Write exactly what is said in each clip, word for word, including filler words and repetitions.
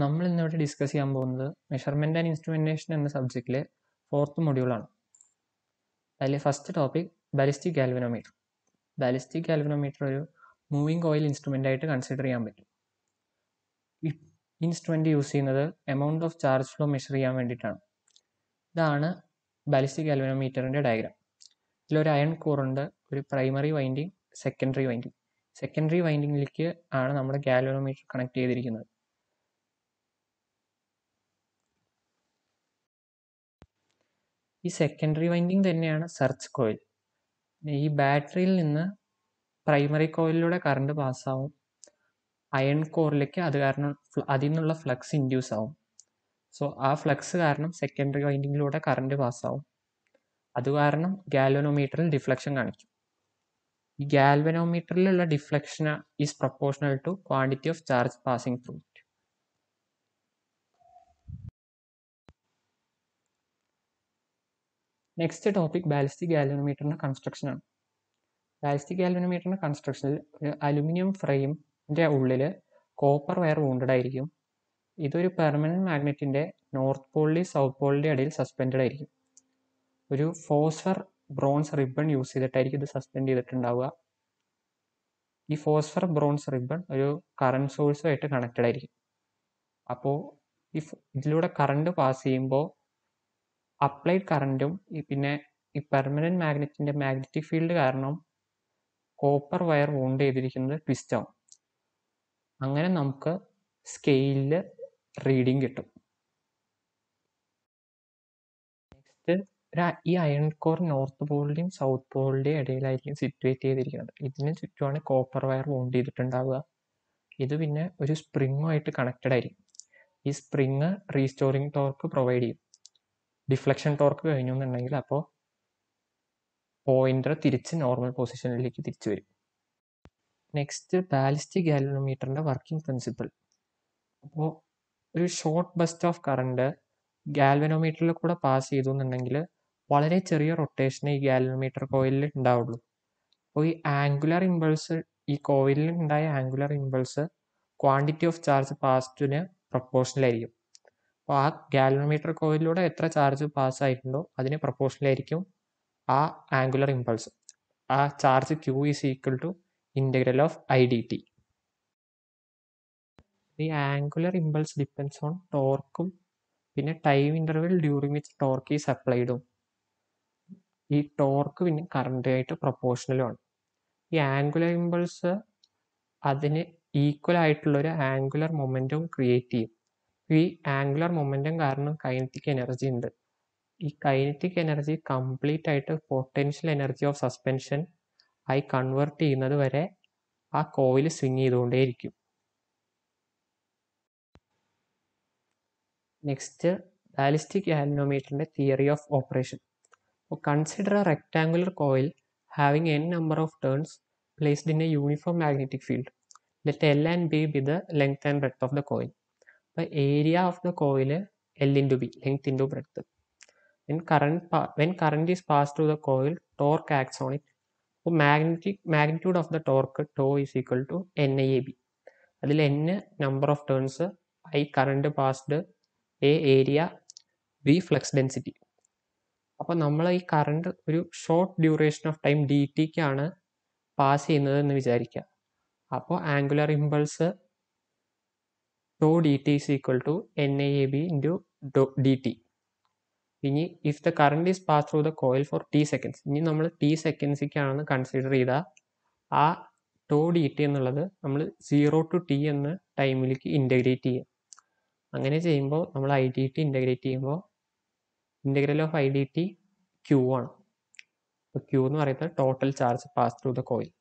നമ്മൾ ഇന്നിവിടെ ഡിസ്കസ് ചെയ്യാൻ പോകുന്നത് മെഷർമെന്റ് ആൻഡ് ഇൻസ്ട്രുമെന്റേഷൻ എന്ന സബ്ജക്റ്റിലെ ഫോർത്ത് മൊഡ്യൂളാണ്. അതിലെ first topic ballistic galvanometer. Ballistic galvanometer ഒരു മൂവിങ് കോയിൽ ഇൻസ്ട്രുമെന്റ് ആയിട്ട് കൺസിഡർ ചെയ്യാൻ പറ്റും. ഈ ഇൻസ്ട്രുമെന്റ് യൂസ് ചെയ്യുന്നത് amount of charge flow measure ചെയ്യാൻ വേണ്ടിയിട്ടാണ്. ഇതാണ് ബാലിസ്റ്റിക് ഗാൽവനോമീറ്ററിന്റെ ഡയഗ്രാം. ഇതിലൊരു അയൺ കോർ ഉണ്ട്, ഒരു primary winding, secondary winding. Secondary വൈൻഡിങ്ങിലേക്ക് ആണ് നമ്മുടെ ഗാൽവനോമീറ്റർ കണക്ട് ചെയ്തിരിക്കുന്നത്. ഈ സെക്കൻഡറി വൈൻഡിങ് തന്നെയാണ് സർച്ച് കോയിൽ. ഈ ബാറ്ററിയിൽ നിന്ന് പ്രൈമറി കോയിലിലൂടെ കറണ്ട് പാസ്സാവും, അയൺ കോറിലേക്ക് അത് കാരണം അതിൽ നിന്നുള്ള ഫ്ലക്സ് ഇൻഡ്യൂസ് ആവും. സോ ആ ഫ്ലക്സ് കാരണം സെക്കൻഡറി വൈൻഡിങ്ങിലൂടെ കറണ്ട് പാസ്സാവും. അത് കാരണം ഗാൽവനോമീറ്ററിൽ ഡിഫ്ലക്ഷൻ കാണിക്കും. ഈ ഗാൽവനോമീറ്ററിലുള്ള deflection is proportional to quantity of charge passing through it. Next topic ballistic ഗാൽവനോമീറ്ററിന്റെ കൺസ്ട്രക്ഷൻ ആണ്. ബാലിസ്റ്റിക് ഗാൽവനോമീറ്ററിന്റെ കൺസ്ട്രക്ഷനിൽ ഒരു അലുമിനിയം ഫ്രെയിമിന്റെ ഉള്ളിൽ കോപ്പർ വയർ വൂണ്ടഡ് ആയിരിക്കും. ഇതൊരു പെർമനന്റ് മാഗ്നറ്റിന്റെ നോർത്ത് പോളിന്റെയും സൗത്ത് പോളിന്റെയും ഇടയിൽ സസ്പെൻഡഡ് ആയിരിക്കും. ഒരു ഫോസ്ഫർ ബ്രോൺസ് റിബൺ യൂസ് ചെയ്തിട്ടായിരിക്കും ഇത് സസ്പെൻഡ് ചെയ്തിട്ടുണ്ടാവുക. ഈ ഫോസ്ഫർ ബ്രോൺസ് റിബൺ ഒരു കറണ്ട് സോഴ്സുമായിട്ട് കണക്റ്റഡ് ആയിരിക്കും. അപ്പോൾ ഈ ഇതിലൂടെ കറണ്ട് പാസ് ചെയ്യുമ്പോൾ അപ്ലൈഡ് കറണ്ടും പിന്നെ ഈ പെർമനന്റ് മാഗ്നറ്റിന്റെ മാഗ്നറ്റിക് ഫീൽഡ് കാരണം കോപ്പർ വയർ വൂണ്ട് ചെയ്തിരിക്കുന്നത് ട്വിസ്റ്റ് ആവും. അങ്ങനെ നമുക്ക് സ്കെയിലിൽ റീഡിങ് കിട്ടും. നെക്സ്റ്റ് ഈ അയൺ കോർ നോർത്ത് പോളിന്റെയും സൗത്ത് പോളിന്റെയും ഇടയിലായിരിക്കും സിറ്റുവേറ്റ് ചെയ്തിരിക്കുന്നത്. ഇതിന് ചുറ്റുമാണ് കോപ്പർ വയർ വൂണ്ട് ചെയ്തിട്ടുണ്ടാവുക. ഇത് പിന്നെ ഒരു സ്പ്രിങ്ങുമായിട്ട് കണക്റ്റഡ് ആയിരിക്കും. ഈ സ്പ്രിങ് റീസ്റ്റോറിങ് ടോർക്ക് പ്രൊവൈഡ് ചെയ്യും. ഡിഫ്ലക്ഷൻ ടോർക്ക് കഴിഞ്ഞു എന്നുണ്ടെങ്കിൽ അപ്പോൾ പോയിന്റർ തിരിച്ച് നോർമൽ പൊസിഷനിലേക്ക് തിരിച്ചു വരും. നെക്സ്റ്റ് ബാലിസ്റ്റിക് ഗാൽവനോമീറ്ററിന്റെ വർക്കിംഗ് പ്രിൻസിപ്പിൾ. അപ്പോൾ ഒരു ഷോർട്ട് ബസ്റ്റ് ഓഫ് കറണ്ട് ഗാൽവനോമീറ്ററിൽ കൂടെ പാസ് ചെയ്തു എന്നുണ്ടെങ്കിൽ വളരെ ചെറിയ റൊട്ടേഷനെ ഈ ഗാൽവനോമീറ്റർ കോയിലിൽ ഉണ്ടാവുള്ളൂ. അപ്പോൾ ഈ ആംഗുലർ ഇമ്പൾസ്, ഈ കോയിലിൽ ഉണ്ടായ angular impulse quantity of charge പാസ്ഡിന് പ്രൊപ്പോർഷണൽ ആയിരിക്കും. അപ്പോൾ ആ ഗാൽവനോമീറ്റർ കോയിലിലൂടെ എത്ര ചാർജ് പാസ് ആയിട്ടുണ്ടോ അതിന് പ്രൊപ്പോർഷണൽ ആയിരിക്കും ആ ആംഗുലർ ഇമ്പൾസ്. ആ charge Q is equal to integral of I D T. ഈ ആംഗുലർ ഇമ്പൾസ് ഡിപ്പെൻഡ്സ് ഓൺ ടോർക്കും പിന്നെ time interval during which torque is അപ്ലൈഡും. ഈ ടോർക്ക് പിന്നെ കറണ്ട് ആയിട്ട് പ്രൊപ്പോർഷണലുമാണ്. ഈ ആംഗുലർ ഇമ്പൾസ് അതിന് ഈക്വൽ ആയിട്ടുള്ള ഒരു ആംഗുലർ മൊമെന്റം ക്രിയേറ്റ് ചെയ്യും. ഈ ആംഗുലർ മൊമെന്റം കാരണം കൈനറ്റിക് എനർജി ഉണ്ട്. ഈ കൈനറ്റിക് എനർജി കംപ്ലീറ്റ് ആയിട്ട് പൊട്ടൻഷ്യൽ എനർജി ഓഫ് സസ്പെൻഷൻ ആയി കൺവേർട്ട് ചെയ്യുന്നത് വരെ ആ കോയിൽ സ്വിങ് ചെയ്തുകൊണ്ടേയിരിക്കും. നെക്സ്റ്റ് ബാലിസ്റ്റിക് ഗാൽവനോമീറ്ററിന്റെ theory of operation. Consider a rectangular coil having n number of turns placed in a uniform magnetic field. Let L and B be the length and breadth of the coil. The area of the coil L into B, length into breadth. When current when current is passed through the coil, torque acts on it. So magnetic magnitude of the torque tau is equal to N I A B. അതിൽ n number of turns, I current passed, A area, B flux density. അപ്പോൾ നമ്മൾ ഈ current ഒരു short duration of time D ടിക്കാണ് pass ചെയ്യുന്നത് എന്ന് വിചാരിക്കുക. അപ്പോൾ angular impulse tau D T is equal to N I A B into D T. ഇനി if the current is pass through the coil for T seconds, ഇനി നമ്മൾ T സെക്കൻഡ്സിക്കാണ് consider ചെയ്ത ആ ടോ ഡി ടി എന്നുള്ളത് നമ്മൾ zero to T എന്ന ടൈമിലേക്ക് integrate ചെയ്യുക. അങ്ങനെ ചെയ്യുമ്പോൾ നമ്മൾ ഐ ഡി ടി ഇൻ്റഗ്രേറ്റ് ചെയ്യുമ്പോൾ integral of I D T Q ആണ്. അപ്പോൾ ക്യൂ എന്ന് പറയുന്നത് total charge pass through the coil.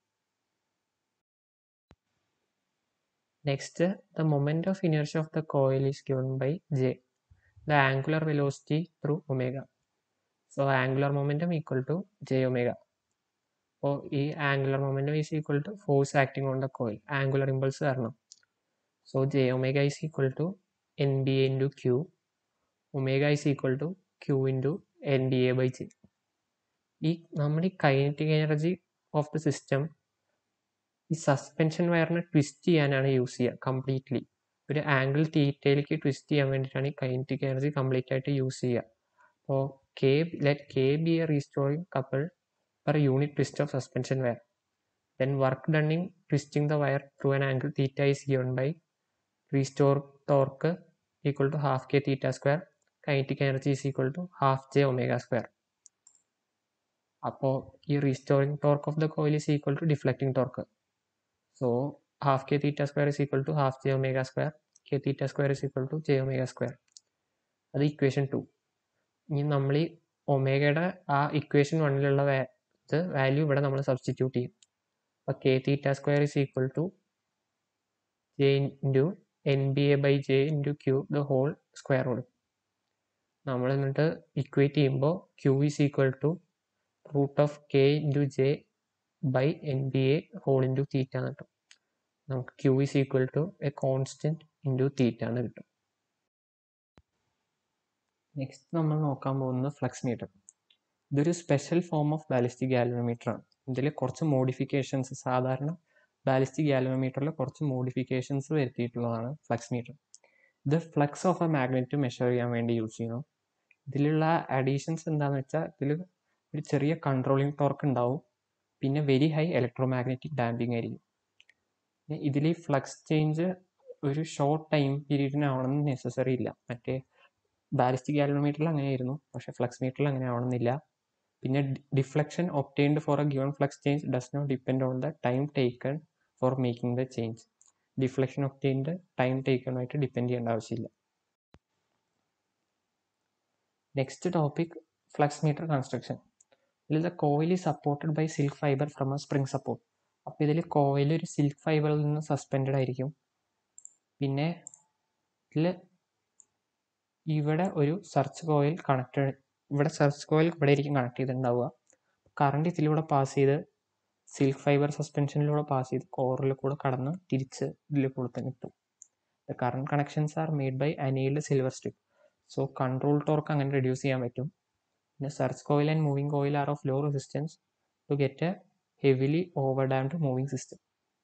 Next, the moment of inertia of the coil is given by J, the angular velocity through omega. So angular momentum equal to J omega. അപ്പോൾ ഈ angular momentum is equal to force acting on the coil, angular impulse കാരണം. So J omega is equal to N B A into Q. Omega is equal to Q into N D A by J. ഈ നമ്മുടെ ഈ kinetic energy of the system ഈ suspension വയറിനെ twist ചെയ്യാനാണ് use ചെയ്യുക completely. ഒരു angle തീറ്റയിലേക്ക് twist ചെയ്യാൻ വേണ്ടിയിട്ടാണ് ഈ കൈനറ്റിക് എനർജി കംപ്ലീറ്റ് ആയിട്ട് യൂസ് ചെയ്യുക. അപ്പോൾ K let K be a restoring couple per unit twist of suspension wire. Then work done in twisting the wire through an angle theta is given by restore torque equal to half k theta square. Kinetic energy is equal to half j omega square. അപ്പോൾ ഈ restoring torque of the coil is equal to deflecting torque. So half k theta square is equal to half j omega square. K theta square is equal to j omega square. അത് equation two. ഇനി നമ്മൾ ഈ ഒമേഗയുടെ ആ equation വണ്ണിലുള്ള value ഇവിടെ നമ്മൾ substitute ചെയ്യും. അപ്പോൾ K theta square is equal to J into N B A by J into Q the whole square root. നമ്മൾ എന്നിട്ട് ഇക്വേറ്റ് ചെയ്യുമ്പോൾ Q is equal to root of K into J by N B A whole into theta എന്ന് കിട്ടും. നമുക്ക് Q is equal to a constant into theta എന്ന് കിട്ടും. Next നമ്മൾ നോക്കാൻ പോകുന്നത് ഫ്ലക്സ് മീറ്റർ. ഇതൊരു special form of ballistic galvanometer ആണ്. ഇതിൽ കുറച്ച് മോഡിഫിക്കേഷൻസ്, സാധാരണ ബാലിസ്റ്റിക് ഗാൽവനോമീറ്ററിൽ കുറച്ച് മോഡിഫിക്കേഷൻസ് വരുത്തിയിട്ടുള്ളതാണ് ഫ്ലക്സ് മീറ്റർ. ഇത് flux of a magnet measure ചെയ്യാൻ വേണ്ടി യൂസ് ചെയ്യുന്നു. ഇതിലുള്ള അഡീഷൻസ് എന്താണെന്ന് വെച്ചാൽ ഇതിൽ ഒരു ചെറിയ കൺട്രോളിങ് ടോർക്ക് ഉണ്ടാവും, പിന്നെ very high electromagnetic damping ആയിരിക്കും. ഇതിൽ ഈ ഫ്ലക്സ് ചേഞ്ച് ഒരു ഷോർട്ട് ടൈം പീരീഡിനാവണമെന്ന് നെസസറി ഇല്ല. മറ്റേ ബാലിസ്റ്റിക് ഗാൽവനോമീറ്ററിൽ അങ്ങനെയായിരുന്നു, പക്ഷേ ഫ്ലക്സ് മീറ്ററിൽ അങ്ങനെ ആവണമെന്നില്ല. പിന്നെ deflection obtained for a given flux change does not depend on the time taken for making the change. Deflection obtained time ടേക്കണുമായിട്ട് ഡിപ്പെൻഡ് ചെയ്യേണ്ട ആവശ്യമില്ല. Next topic flux meter construction. ഇതിൽ the coil is supported by silk fibre from a spring support. അപ്പോൾ ഇതിൽ coil ഒരു silk ഫൈബറിൽ നിന്ന് suspended ആയിരിക്കും. പിന്നെ ഇതിൽ ഇവിടെ ഒരു സർച്ച് കോയിൽ കണക്ട്, ഇവിടെ സർച്ച് കോയിൽ ഇവിടെ ആയിരിക്കും കണക്ട് ചെയ്തിട്ടുണ്ടാവുക. കറണ്ട് ഇതിലൂടെ പാസ് ചെയ്ത് സിൽക്ക് ഫൈബർ സസ്പെൻഷനിലൂടെ പാസ് ചെയ്ത് കോറിൽ കൂടെ കടന്ന് തിരിച്ച് ഇതിൽ കൂടെ തന്നെ കിട്ടും. The current connections are made by annealed silver strip. So control torque അങ്ങനെ റെഡ്യൂസ് ചെയ്യാൻ പറ്റും. പിന്നെ search coil and moving coil are of low resistance to get a heavily over damped moving system.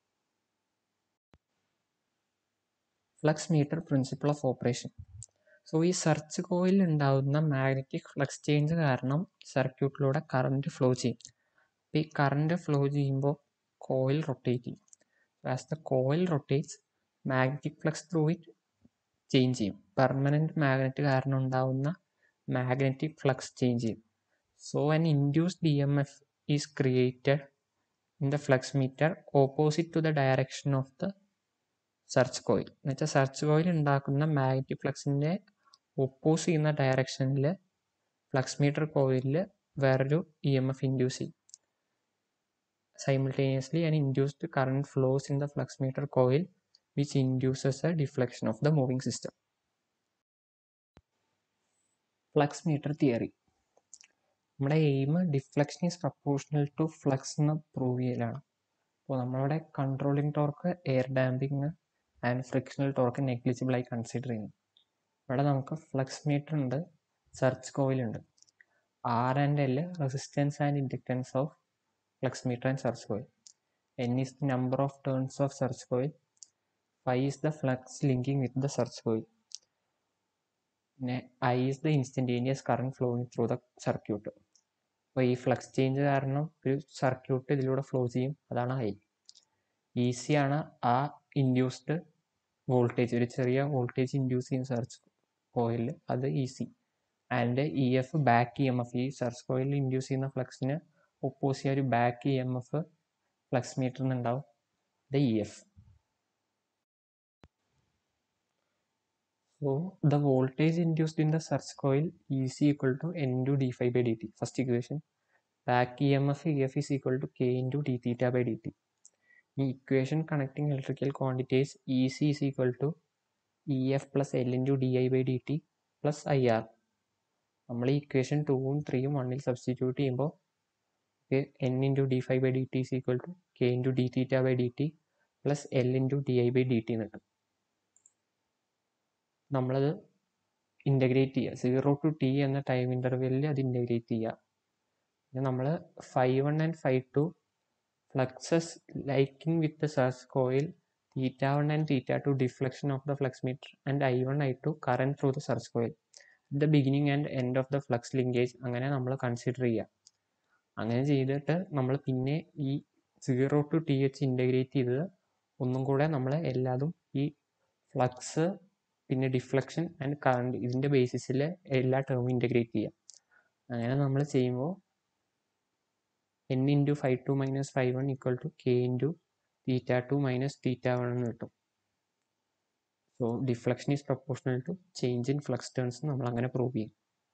Flux meter principle of operation. So ഈ search coil ഉണ്ടാകുന്ന magnetic flux change കാരണം സർക്യൂട്ടിലൂടെ current flow ചെയ്യും. അപ്പോൾ ഈ കറണ്ട് ഫ്ലോ ചെയ്യുമ്പോൾ coil rotate ചെയ്യും. As the coil rotates magnetic flux through it change ചെയ്യും. പെർമനൻറ്റ് മാഗ്നറ്റ് കാരണം ഉണ്ടാകുന്ന മാഗ്നറ്റിക് ഫ്ലക്സ് ചേഞ്ച് ചെയ്യും. So an induced E M F is created in the flux meter opposite to the direction of the search coil. എന്ന് വെച്ചാൽ search coil ഉണ്ടാക്കുന്ന magnetic ഫ്ലക്സിൻ്റെ oppose ചെയ്യുന്ന ഡയറക്ഷനിൽ ഫ്ലക്സ് മീറ്റർ കോയിലിൽ വേറൊരു ഇ എം എഫ് ഇൻഡ്യൂസ് ചെയ്യും. Simultaneously and induced current flows in the flux meter coil which induces a deflection of the moving system. Flux meter theory. നമ്മുടെ aim deflection is proportional to flux എന്ന് prove ചെയ്യലാണ്. അപ്പോൾ നമ്മളുടെ controlling torque air damping and frictional torque നെഗ്ലിജിബിളായി consider ചെയ്യുന്നു. ഇവിടെ നമുക്ക് flux meter ഉണ്ട്, സർച്ച് കോയിൽ ഉണ്ട്. R and L resistance and inductance of flux meter and search coil. N is the number of turns of search coil. Phi is the flux linking with the search coil. പിന്നെ I is the instantaneous current flowing through the circuit. അപ്പോൾ ഈ flux change കാരണം ഒരു circuit ഇതിലൂടെ flow ചെയ്യും, അതാണ് I. E C ആണ് ആ ഇൻഡ്യൂസ്ഡ് വോൾട്ടേജ്, ഒരു ചെറിയ വോൾട്ടേജ് ഇൻഡ്യൂസ് ചെയ്യും സർച്ച് കോയിലിൽ, അത് E C. And E F back E M F, ഈ സർച്ച് കോയിലിൽ ഇൻഡ്യൂസ് ചെയ്യുന്ന ഫ്ലക്സിന് ഒപ്പോസ് ചെയ്യുക ഒരു back E M F flux മീറ്ററിൽ നിന്നുണ്ടാവും, അത് E F. So the voltage induced in the search coil E C equal to N into D phi by D T. First equation. Back E M F E F is equal to K into D theta by D T. ഈ equation connecting electrical quantities E C is equal to E F plus L into D I by D T plus I R. നമ്മൾ ഈ equation ടൂവും ത്രീയും വണ്ണിൽ substitute ചെയ്യുമ്പോൾ N into D phi by D T is equal to K into D theta by D T plus L into D I by D T എന്ന് കിട്ടും. നമ്മളത് integrate ചെയ്യുക, സീറോ ടു ടി എന്ന time ഇൻ്റർവെല്ലിൽ അത് integrate ചെയ്യുക. പിന്നെ നമ്മൾ phi one and phi two fluxes linking with the search coil theta one and theta two deflection of the flux meter and I one I two current through the surge coil. The beginning and end of the flux linkage അങ്ങനെ നമ്മൾ consider ചെയ്യുക. അങ്ങനെ ചെയ്തിട്ട് നമ്മൾ പിന്നെ ഈ zero to T H integrate ചെയ്തത് ഒന്നും കൂടെ നമ്മൾ എല്ലാതും ഈ ഫ്ലക്സ് പിന്നെ ഡിഫ്ലക്ഷൻ ആൻഡ് കറണ്ട് ഇതിൻ്റെ ബേസിസിൽ എല്ലാ ടേമും ഇൻ്റഗ്രേറ്റ് ചെയ്യുക. അങ്ങനെ നമ്മൾ ചെയ്യുമ്പോൾ N into phi two minus phi one equal to K into theta two minus theta one എന്ന് കിട്ടും. So deflection is proportional to change in flux turns നമ്മൾ അങ്ങനെ പ്രൂവ് ചെയ്യും.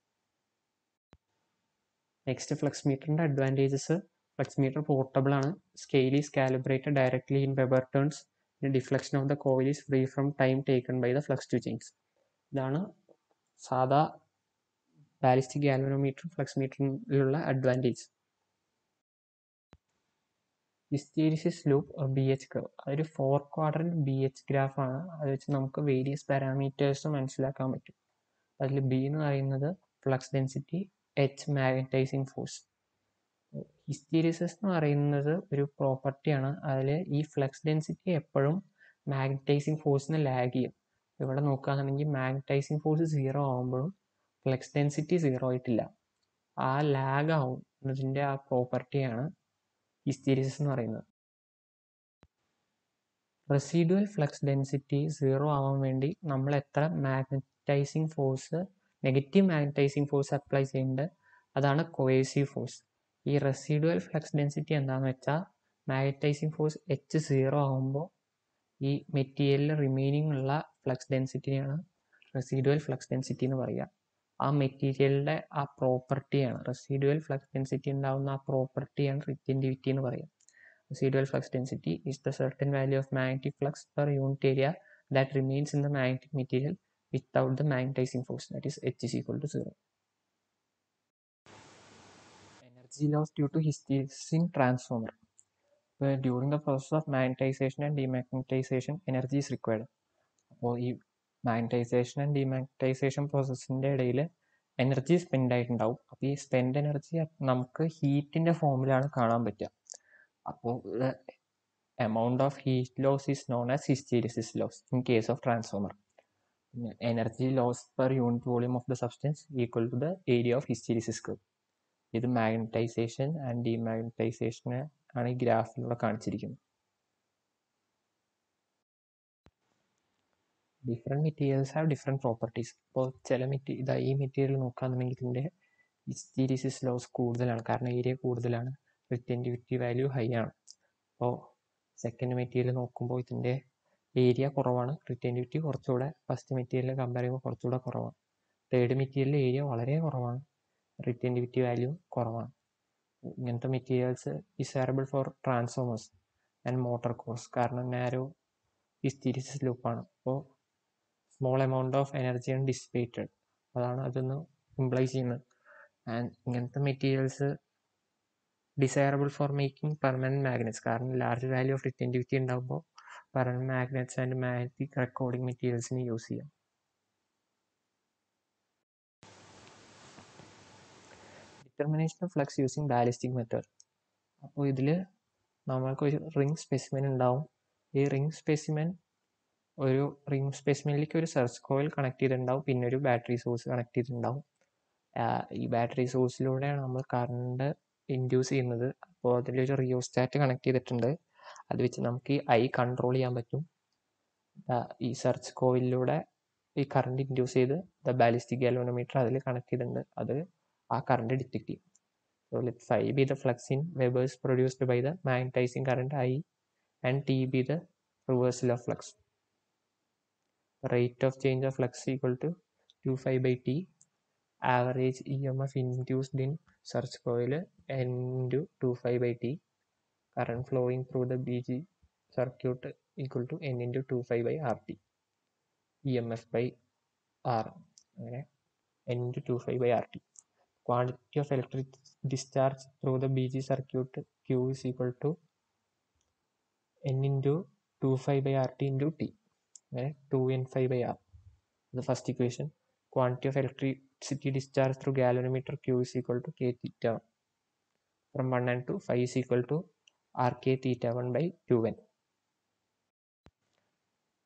നെക്സ്റ്റ് ഫ്ലക്സ് മീറ്ററിൻ്റെ അഡ്വാൻറ്റേജസ്, ഫ്ലക്സ് മീറ്റർ പോർട്ടബിൾ ആണ്, scale is calibrated directly in weber turns, deflection of the coil is free from time taken by the flux to change. ഇതാണ് സാധാ ballistic galvanometer flux മീറ്ററിലുള്ള advantage. Hysteresis loop B H curve അതൊരു four quadrant B H ഗ്രാഫാണ്. അത് വെച്ച് നമുക്ക് various parameters മനസ്സിലാക്കാൻ പറ്റും. അതിൽ ബി എന്ന് പറയുന്നത് flux density, H magnetising force. Hysteresis എന്ന് പറയുന്നത് ഒരു പ്രോപ്പർട്ടിയാണ്. അതിൽ ഈ ഫ്ലക്സ് ഡെൻസിറ്റി എപ്പോഴും മാഗ്നറ്റൈസിങ് ഫോഴ്സിന് ലാഗ് ചെയ്യും. ഇവിടെ നോക്കുകയാണെന്നുണ്ടെങ്കിൽ മാഗ്നറ്റൈസിങ് ഫോഴ്സ് സീറോ ആകുമ്പോഴും ഫ്ലക്സ് ഡെൻസിറ്റി സീറോ ആയിട്ടില്ല, ആ ലാഗ് ആവും. എന്നതിൻ്റെ ആ പ്രോപ്പർട്ടിയാണ് ഹിസ്റ്റീരിസിസ് എന്ന് പറയുന്നത്. റെസിഡ്യുവൽ ഫ്ലക്സ് ഡെൻസിറ്റി സീറോ ആവാൻ വേണ്ടി നമ്മൾ എത്ര magnetising force, negative magnetising force apply ചെയ്യുന്നുണ്ട്, അതാണ് കോയേസീവ് ഫോഴ്സ്. ഈ റെസിഡ്യുവൽ ഫ്ലക്സ് ഡെൻസിറ്റി എന്താണെന്ന് വെച്ചാൽ മാഗ്നറ്റൈസിങ് ഫോഴ്സ് എച്ച് സീറോ ആകുമ്പോൾ ഈ മെറ്റീരിയലിൽ റിമൈനിങ് ഉള്ള ഫ്ലക്സ് ഡെൻസിറ്റിയാണ് റെസിഡ്യുവൽ ഫ്ലക്സ് ഡെൻസിറ്റി എന്ന് പറയുക. ആ മെറ്റീരിയലിൻ്റെ ആ പ്രോപ്പർട്ടിയാണ് റെസിഡ്യുവൽ ഫ്ലക്സ് ഡെൻസിറ്റി ഉണ്ടാകുന്ന ആ പ്രോപ്പർട്ടിയാണ് റിറ്റൻറ്റിവിറ്റി എന്ന് പറയുക. Residual flux density is the certain value of magnetic flux per unit area that remains in the magnetic material without the magnetizing force, that is H is equal to zero. Energy loss due to hysteresis transformer. Where during the process of magnetization and demagnetization, energy is required. അപ്പോൾ ഈ magnetisation and demagnetisation പ്രോസസ്സിൻ്റെ ഇടയിൽ energy spend ആയിട്ടുണ്ടാവും. അപ്പോൾ ഈ spend energy നമുക്ക് ഹീറ്റിൻ്റെ ഫോമിലാണ് കാണാൻ പറ്റുക. അപ്പോൾ amount of heat loss is known as hysteresis loss in case of transformer. Energy loss per unit volume of the substance equal to the area of hysteresis curve. ഇത് magnetisation and ഡിമാഗ്നറ്റൈസേഷനെ ആണ് ഈ ഗ്രാഫിലൂടെ കാണിച്ചിരിക്കുന്നത്. Different materials have different properties. ഇപ്പോൾ ചില മെറ്റീ ഇതാ ഈ മെറ്റീരിയൽ നോക്കുകയാണെന്നുണ്ടെങ്കിൽ ഇതിൻ്റെ ഹിസ്റ്റീരിസിസ് ലോസ് കൂടുതലാണ്, കാരണം ഏരിയ കൂടുതലാണ്, റിറ്റൻറ്റിവിറ്റി വാല്യൂ ഹൈ ആണ്. അപ്പോൾ സെക്കൻഡ് മെറ്റീരിയൽ നോക്കുമ്പോൾ ഇതിൻ്റെ ഏരിയ കുറവാണ്, റിറ്റൻറ്റിവിറ്റി കുറച്ചുകൂടെ ഫസ്റ്റ് മെറ്റീരിയൽ കമ്പയർ ചെയ്യുമ്പോൾ കുറച്ചുകൂടെ കുറവാണ്. തേർഡ് മെറ്റീരിയൽ ഏരിയ വളരെ കുറവാണ്, റിറ്റൻറ്റിവിറ്റി വാല്യൂ കുറവാണ്. ഇങ്ങനത്തെ materials desirable for transformers and motor cores, കാരണം നാരോ ഹിസ്റ്റീരിസിസ് ലൂപ്പാണ്. അപ്പോൾ സ്മോൾ എമൗണ്ട് ഓഫ് എനർജിയാണ് ഡിസിപ്പേറ്റഡ്, അതാണ് അതൊന്ന് ഇംപ്ലൈ ചെയ്യുന്നത്. ആൻഡ് ഇങ്ങനത്തെ materials desirable for making permanent magnets, കാരണം ലാർജ് വാല്യൂ ഓഫ് റിറ്റൻറ്റിവിറ്റി ഉണ്ടാകുമ്പോൾ permanent magnets and magnetic recording മെറ്റീരിയൽസിന് യൂസ് ചെയ്യാം. Determination of flux using ballistic method. അപ്പോൾ ഇതിൽ നമ്മൾക്ക് ഒരു റിംഗ് സ്പെസിമെൻ ഉണ്ടാവും. ഈ റിംഗ് സ്പെസിമെൻ ഒരു റിംഗ് സ്പെസിമെനിലേക്ക് ഒരു സർച്ച് കോയിൽ കണക്ട് ചെയ്തിട്ടുണ്ടാവും, പിന്നെ ഒരു ബാറ്ററി സോഴ്സ് കണക്ട് ചെയ്തിട്ടുണ്ടാവും. ഈ ബാറ്ററി സോഴ്സിലൂടെയാണ് നമ്മൾ കറണ്ട് ഇൻഡ്യൂസ് ചെയ്യുന്നത്. അപ്പോൾ അതിലൊരു റിയോസ്റ്റാറ്റ് കണക്ട് ചെയ്തിട്ടുണ്ട്, അത് വെച്ച് നമുക്ക് ഈ ഐ കൺട്രോൾ ചെയ്യാൻ പറ്റും. ഈ സർച്ച് കോയിലിലൂടെ ഈ കറണ്ട് ഇൻഡ്യൂസ് ചെയ്ത് ദ ബാലിസ്റ്റിക് ഗാൽവനോമീറ്റർ അതിൽ കണക്ട് ചെയ്തിട്ടുണ്ട്, അത് ആ കറണ്ട് ഡിറ്റക്ട് ചെയ്യും. So let phi be the flux in webers produced by the magnetising current I and T be the reversal of flux. Rate of change of flux equal to two phi by t. Average E M F induced in search coil N into two phi by t. Current flowing through the B G circuit equal to N into two phi by R T. E M F by R. Okay. N into two phi by R T. Quantity of electric discharge through the B G circuit Q is equal to N into two phi by R T into T. two n phi by R. The first equation. Quantity of electricity discharged through galvanometer Q is equal to K theta one. From one and two, phi is equal to R K theta one by two n.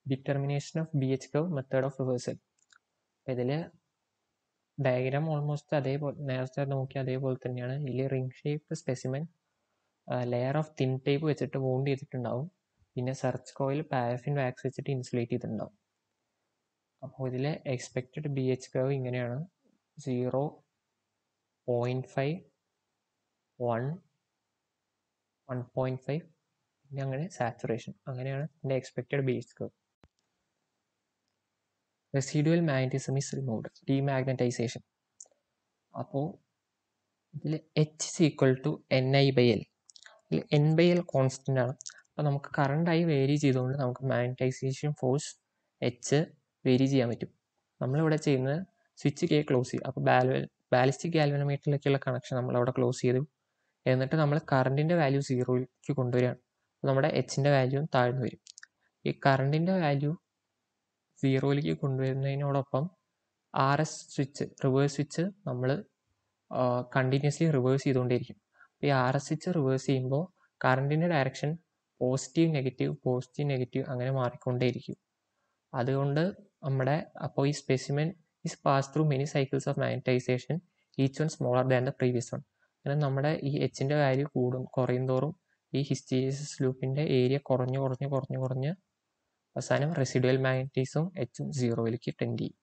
Determination of B H curve method of reversal. ഇതിൽ diagram almost അതേപോലെ നേരത്തെ നോക്കി അതേപോലെ തന്നെയാണ്. ഇതിൽ ring shape specimen layer of thin tape വെച്ചിട്ട് wound ചെയ്തിട്ടുണ്ടാവും. പിന്നെ സെർച്ച് കോയിൽ പാരഫിൻ വാക്സ് വെച്ചിട്ട് ഇൻസുലേറ്റ് ചെയ്തിട്ടുണ്ടാവും. അപ്പോൾ ഇതിൽ എക്സ്പെക്റ്റഡ് ബി എച്ച് കർവ് ഇങ്ങനെയാണ്: zero, point five, one, one point five, പിന്നെ അങ്ങനെ സാച്ചുറേഷൻ. അങ്ങനെയാണ് ഇതിൻ്റെ expected B H curve. Residual magnetism is removed, demagnetisation. അപ്പോൾ ഇതിൽ H is equal to N I by L. ഇതിൽ എൻ ബൈ എൽ കോൺസ്റ്റൻ്റ് ആണ്. അപ്പോൾ നമുക്ക് കറണ്ടായി വേരി ചെയ്തുകൊണ്ട് നമുക്ക് മാഗ്നറ്റൈസേഷൻ ഫോഴ്സ് എച്ച് വേരി ചെയ്യാൻ പറ്റും. നമ്മളിവിടെ ചെയ്യുന്നത് സ്വിച്ച് കെ ക്ലോസ് ചെയ്യും. അപ്പോൾ ബാല ബാലിസ്റ്റിക് ഗാൽവനോമീറ്ററിലേക്കുള്ള കണക്ഷൻ നമ്മളവിടെ ക്ലോസ് ചെയ്തു. എന്നിട്ട് നമ്മൾ കറണ്ടിൻ്റെ വാല്യൂ സീറോയിലേക്ക് കൊണ്ടുവരികയാണ്. അപ്പോൾ നമ്മുടെ എച്ചിൻ്റെ വാല്യൂ താഴ്ന്നു വരും. ഈ കറണ്ടിൻ്റെ വാല്യൂ സീറോയിലേക്ക് കൊണ്ടുവരുന്നതിനോടൊപ്പം R S switch reverse switch നമ്മൾ കണ്ടിന്യൂസ്ലി റിവേഴ്സ് ചെയ്തുകൊണ്ടിരിക്കും. ഈ ആർ എസ് സ്വിച്ച് റിവേഴ്സ് ചെയ്യുമ്പോൾ കറണ്ടിൻ്റെ direction positive negative positive negative അങ്ങനെ മാറിക്കൊണ്ടേയിരിക്കും. അതുകൊണ്ട് നമ്മുടെ അപ്പോൾ ഈ specimen is pass through many cycles of magnetisation, each one smaller than the previous one. അങ്ങനെ നമ്മുടെ ഈ എച്ചിൻ്റെ വാല്യൂ കൂടും കുറയും തോറും ഈ ഹിസ്റ്റീരിസിസ് ലൂപ്പിൻ്റെ ഏരിയ കുറഞ്ഞു കുറഞ്ഞ് കുറഞ്ഞു കുറഞ്ഞ് അവസാനം റെസിഡ്യുവൽ മാഗ്നറ്റിസം എച്ചും സീറോയിലേക്ക് ടെൻഡ് ചെയ്യും.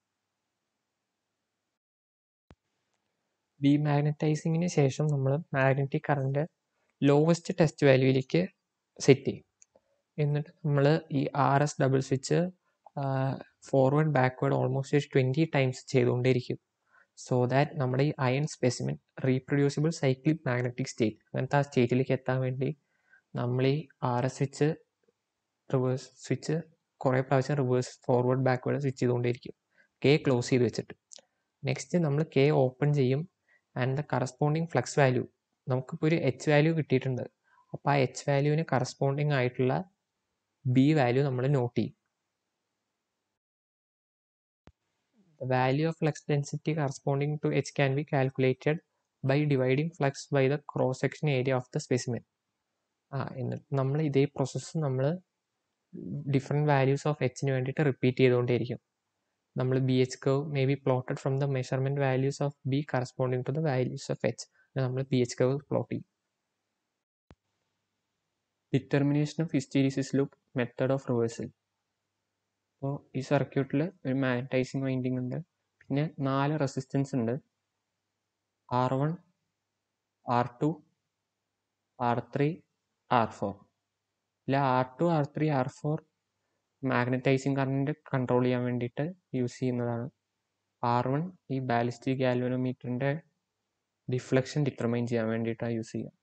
ഡീമാഗ്നറ്റൈസിങ്ങിന് ശേഷം നമ്മൾ മാഗ്നറ്റിക് കറണ്ട് ലോവസ്റ്റ് ടെസ്റ്റ് വാല്യൂയിലേക്ക് സെറ്റ് ചെയ്യും. എന്നിട്ട് നമ്മൾ ഈ R S double switch forward backward almost twenty times ചെയ്തുകൊണ്ടേയിരിക്കും. സോ ദാറ്റ് നമ്മുടെ ഈ iron specimen reproducible cyclic magnetic state അങ്ങനത്തെ ആ സ്റ്റേറ്റിലേക്ക് എത്താൻ വേണ്ടി നമ്മൾ ഈ R S switch reverse switch കുറേ പ്രാവശ്യം റിവേഴ്സ് ഫോർവേഡ് ബാക്ക്വേർഡ് സ്വിച്ച് ചെയ്തുകൊണ്ടേയിരിക്കും, കെ ക്ലോസ് ചെയ്ത് വെച്ചിട്ട്. നെക്സ്റ്റ് നമ്മൾ കെ ഓപ്പൺ ചെയ്യും. And the corresponding flux value, നമുക്കിപ്പോൾ ഒരു എച്ച് വാല്യൂ കിട്ടിയിട്ടുണ്ട്. അപ്പോൾ ആ എച്ച് വാല്യൂവിന് കറസ്പോണ്ടിങ് ആയിട്ടുള്ള ബി വാല്യൂ നമ്മൾ നോട്ട് ചെയ്യും. The value of flux density corresponding to H can be calculated by dividing flux by the cross-section area of the specimen. ആ എന്നിട്ട് നമ്മൾ ഇതേ പ്രോസസ്സ് നമ്മൾ ഡിഫറെൻറ്റ് വാല്യൂസ് ഓഫ് എച്ചിന് വേണ്ടിയിട്ട് റിപ്പീറ്റ് ചെയ്തുകൊണ്ടേയിരിക്കും. നമ്മൾ B H curve may be plotted from the measurement values of B corresponding to the values of H. നമ്മൾ B H curve plot ചെയ്യും. Determination of hysteresis loop method of reversal. അപ്പോൾ ഈ സർക്യൂട്ടിൽ ഒരു magnetizing winding ഉണ്ട്, പിന്നെ നാല് resistance ഉണ്ട്: R one, R two, R three, R four. ഇല്ല R two R three R four magnetising current control ചെയ്യാൻ വേണ്ടിയിട്ട് യൂസ് ചെയ്യുന്നതാണ്. ആർ വൺ ഈ ബാലിസ്റ്റിക് ഗാൽവനോമീറ്ററിൻ്റെ ഡിഫ്ലക്ഷൻ ഡിറ്റർമൈൻ ചെയ്യാൻ വേണ്ടിയിട്ടാണ് യൂസ് ചെയ്യുക.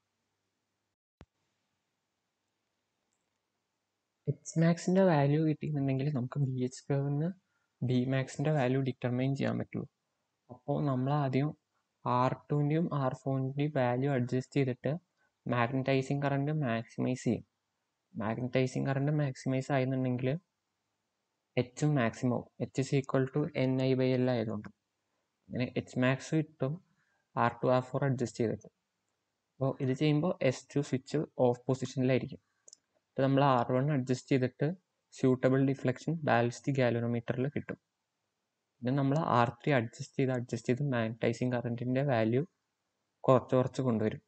എച്ച് മാക്സിൻ്റെ വാല്യൂ കിട്ടിയിട്ടുണ്ടെങ്കിൽ നമുക്ക് ബി എച്ച് കർവിന് ബി മാക്സിൻ്റെ വാല്യൂ ഡിറ്റർമൈൻ ചെയ്യാൻ പറ്റുള്ളൂ. അപ്പോൾ നമ്മൾ ആദ്യം ആർ ടുവിൻ്റെയും ആർ ഫോറിൻ്റെയും വാല്യൂ അഡ്ജസ്റ്റ് ചെയ്തിട്ട് മാഗ്നറ്റൈസിങ് കറണ്ട് മാക്സിമൈസ് ചെയ്യും. മാഗ്നറ്റൈസിങ് കറണ്ട് മാക്സിമൈസ് ആയിരുന്നുണ്ടെങ്കിൽ എച്ചും മാക്സിമം ആവും. H is equal to N I by L ആയതുകൊണ്ട് അങ്ങനെ എച്ച് മാക്സ് കിട്ടും R two R four adjust ചെയ്തിട്ട്. അപ്പോൾ ഇത് ചെയ്യുമ്പോൾ എസ് ടു സ്വിച്ച് ഓഫ് പൊസിഷനിലായിരിക്കും. അപ്പോൾ നമ്മൾ ആർ വൺ അഡ്ജസ്റ്റ് ചെയ്തിട്ട് സ്യൂട്ടബിൾ ഡിഫ്ലക്ഷൻ ബാലിസ്റ്റിക് ഗാൽവനോമീറ്ററിൽ കിട്ടും. പിന്നെ നമ്മൾ ആർ ത്രീ അഡ്ജസ്റ്റ് ചെയ്ത് അഡ്ജസ്റ്റ് ചെയ്ത് മാഗ്നറ്റൈസിങ് കറണ്ടിൻ്റെ വാല്യൂ കുറച്ച് കുറച്ച് കൊണ്ടുവരും.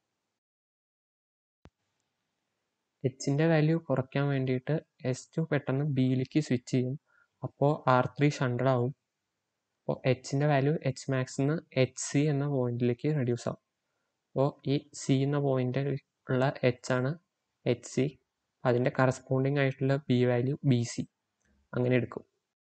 എച്ചിൻ്റെ വാല്യൂ കുറയ്ക്കാൻ വേണ്ടിയിട്ട് എസ് ടു പെട്ടെന്ന് ബിയിലേക്ക് സ്വിച്ച് ചെയ്യും. അപ്പോൾ ആർ ത്രീ ഷണ്ടഡ് ആവും. അപ്പോൾ എച്ചിൻ്റെ വാല്യൂ എച്ച് മാക്സിന്ന് എച്ച് സി എന്ന പോയിന്റിലേക്ക് റെഡ്യൂസ് ആവും. അപ്പോൾ ഈ സി എന്ന പോയിന്റ് ഉള്ള എച്ച് ആണ് എച്ച് സി, അതിൻ്റെ കറസ്പോണ്ടിങ് ആയിട്ടുള്ള ബി വാല്യൂ ബി സി അങ്ങനെ എടുക്കും.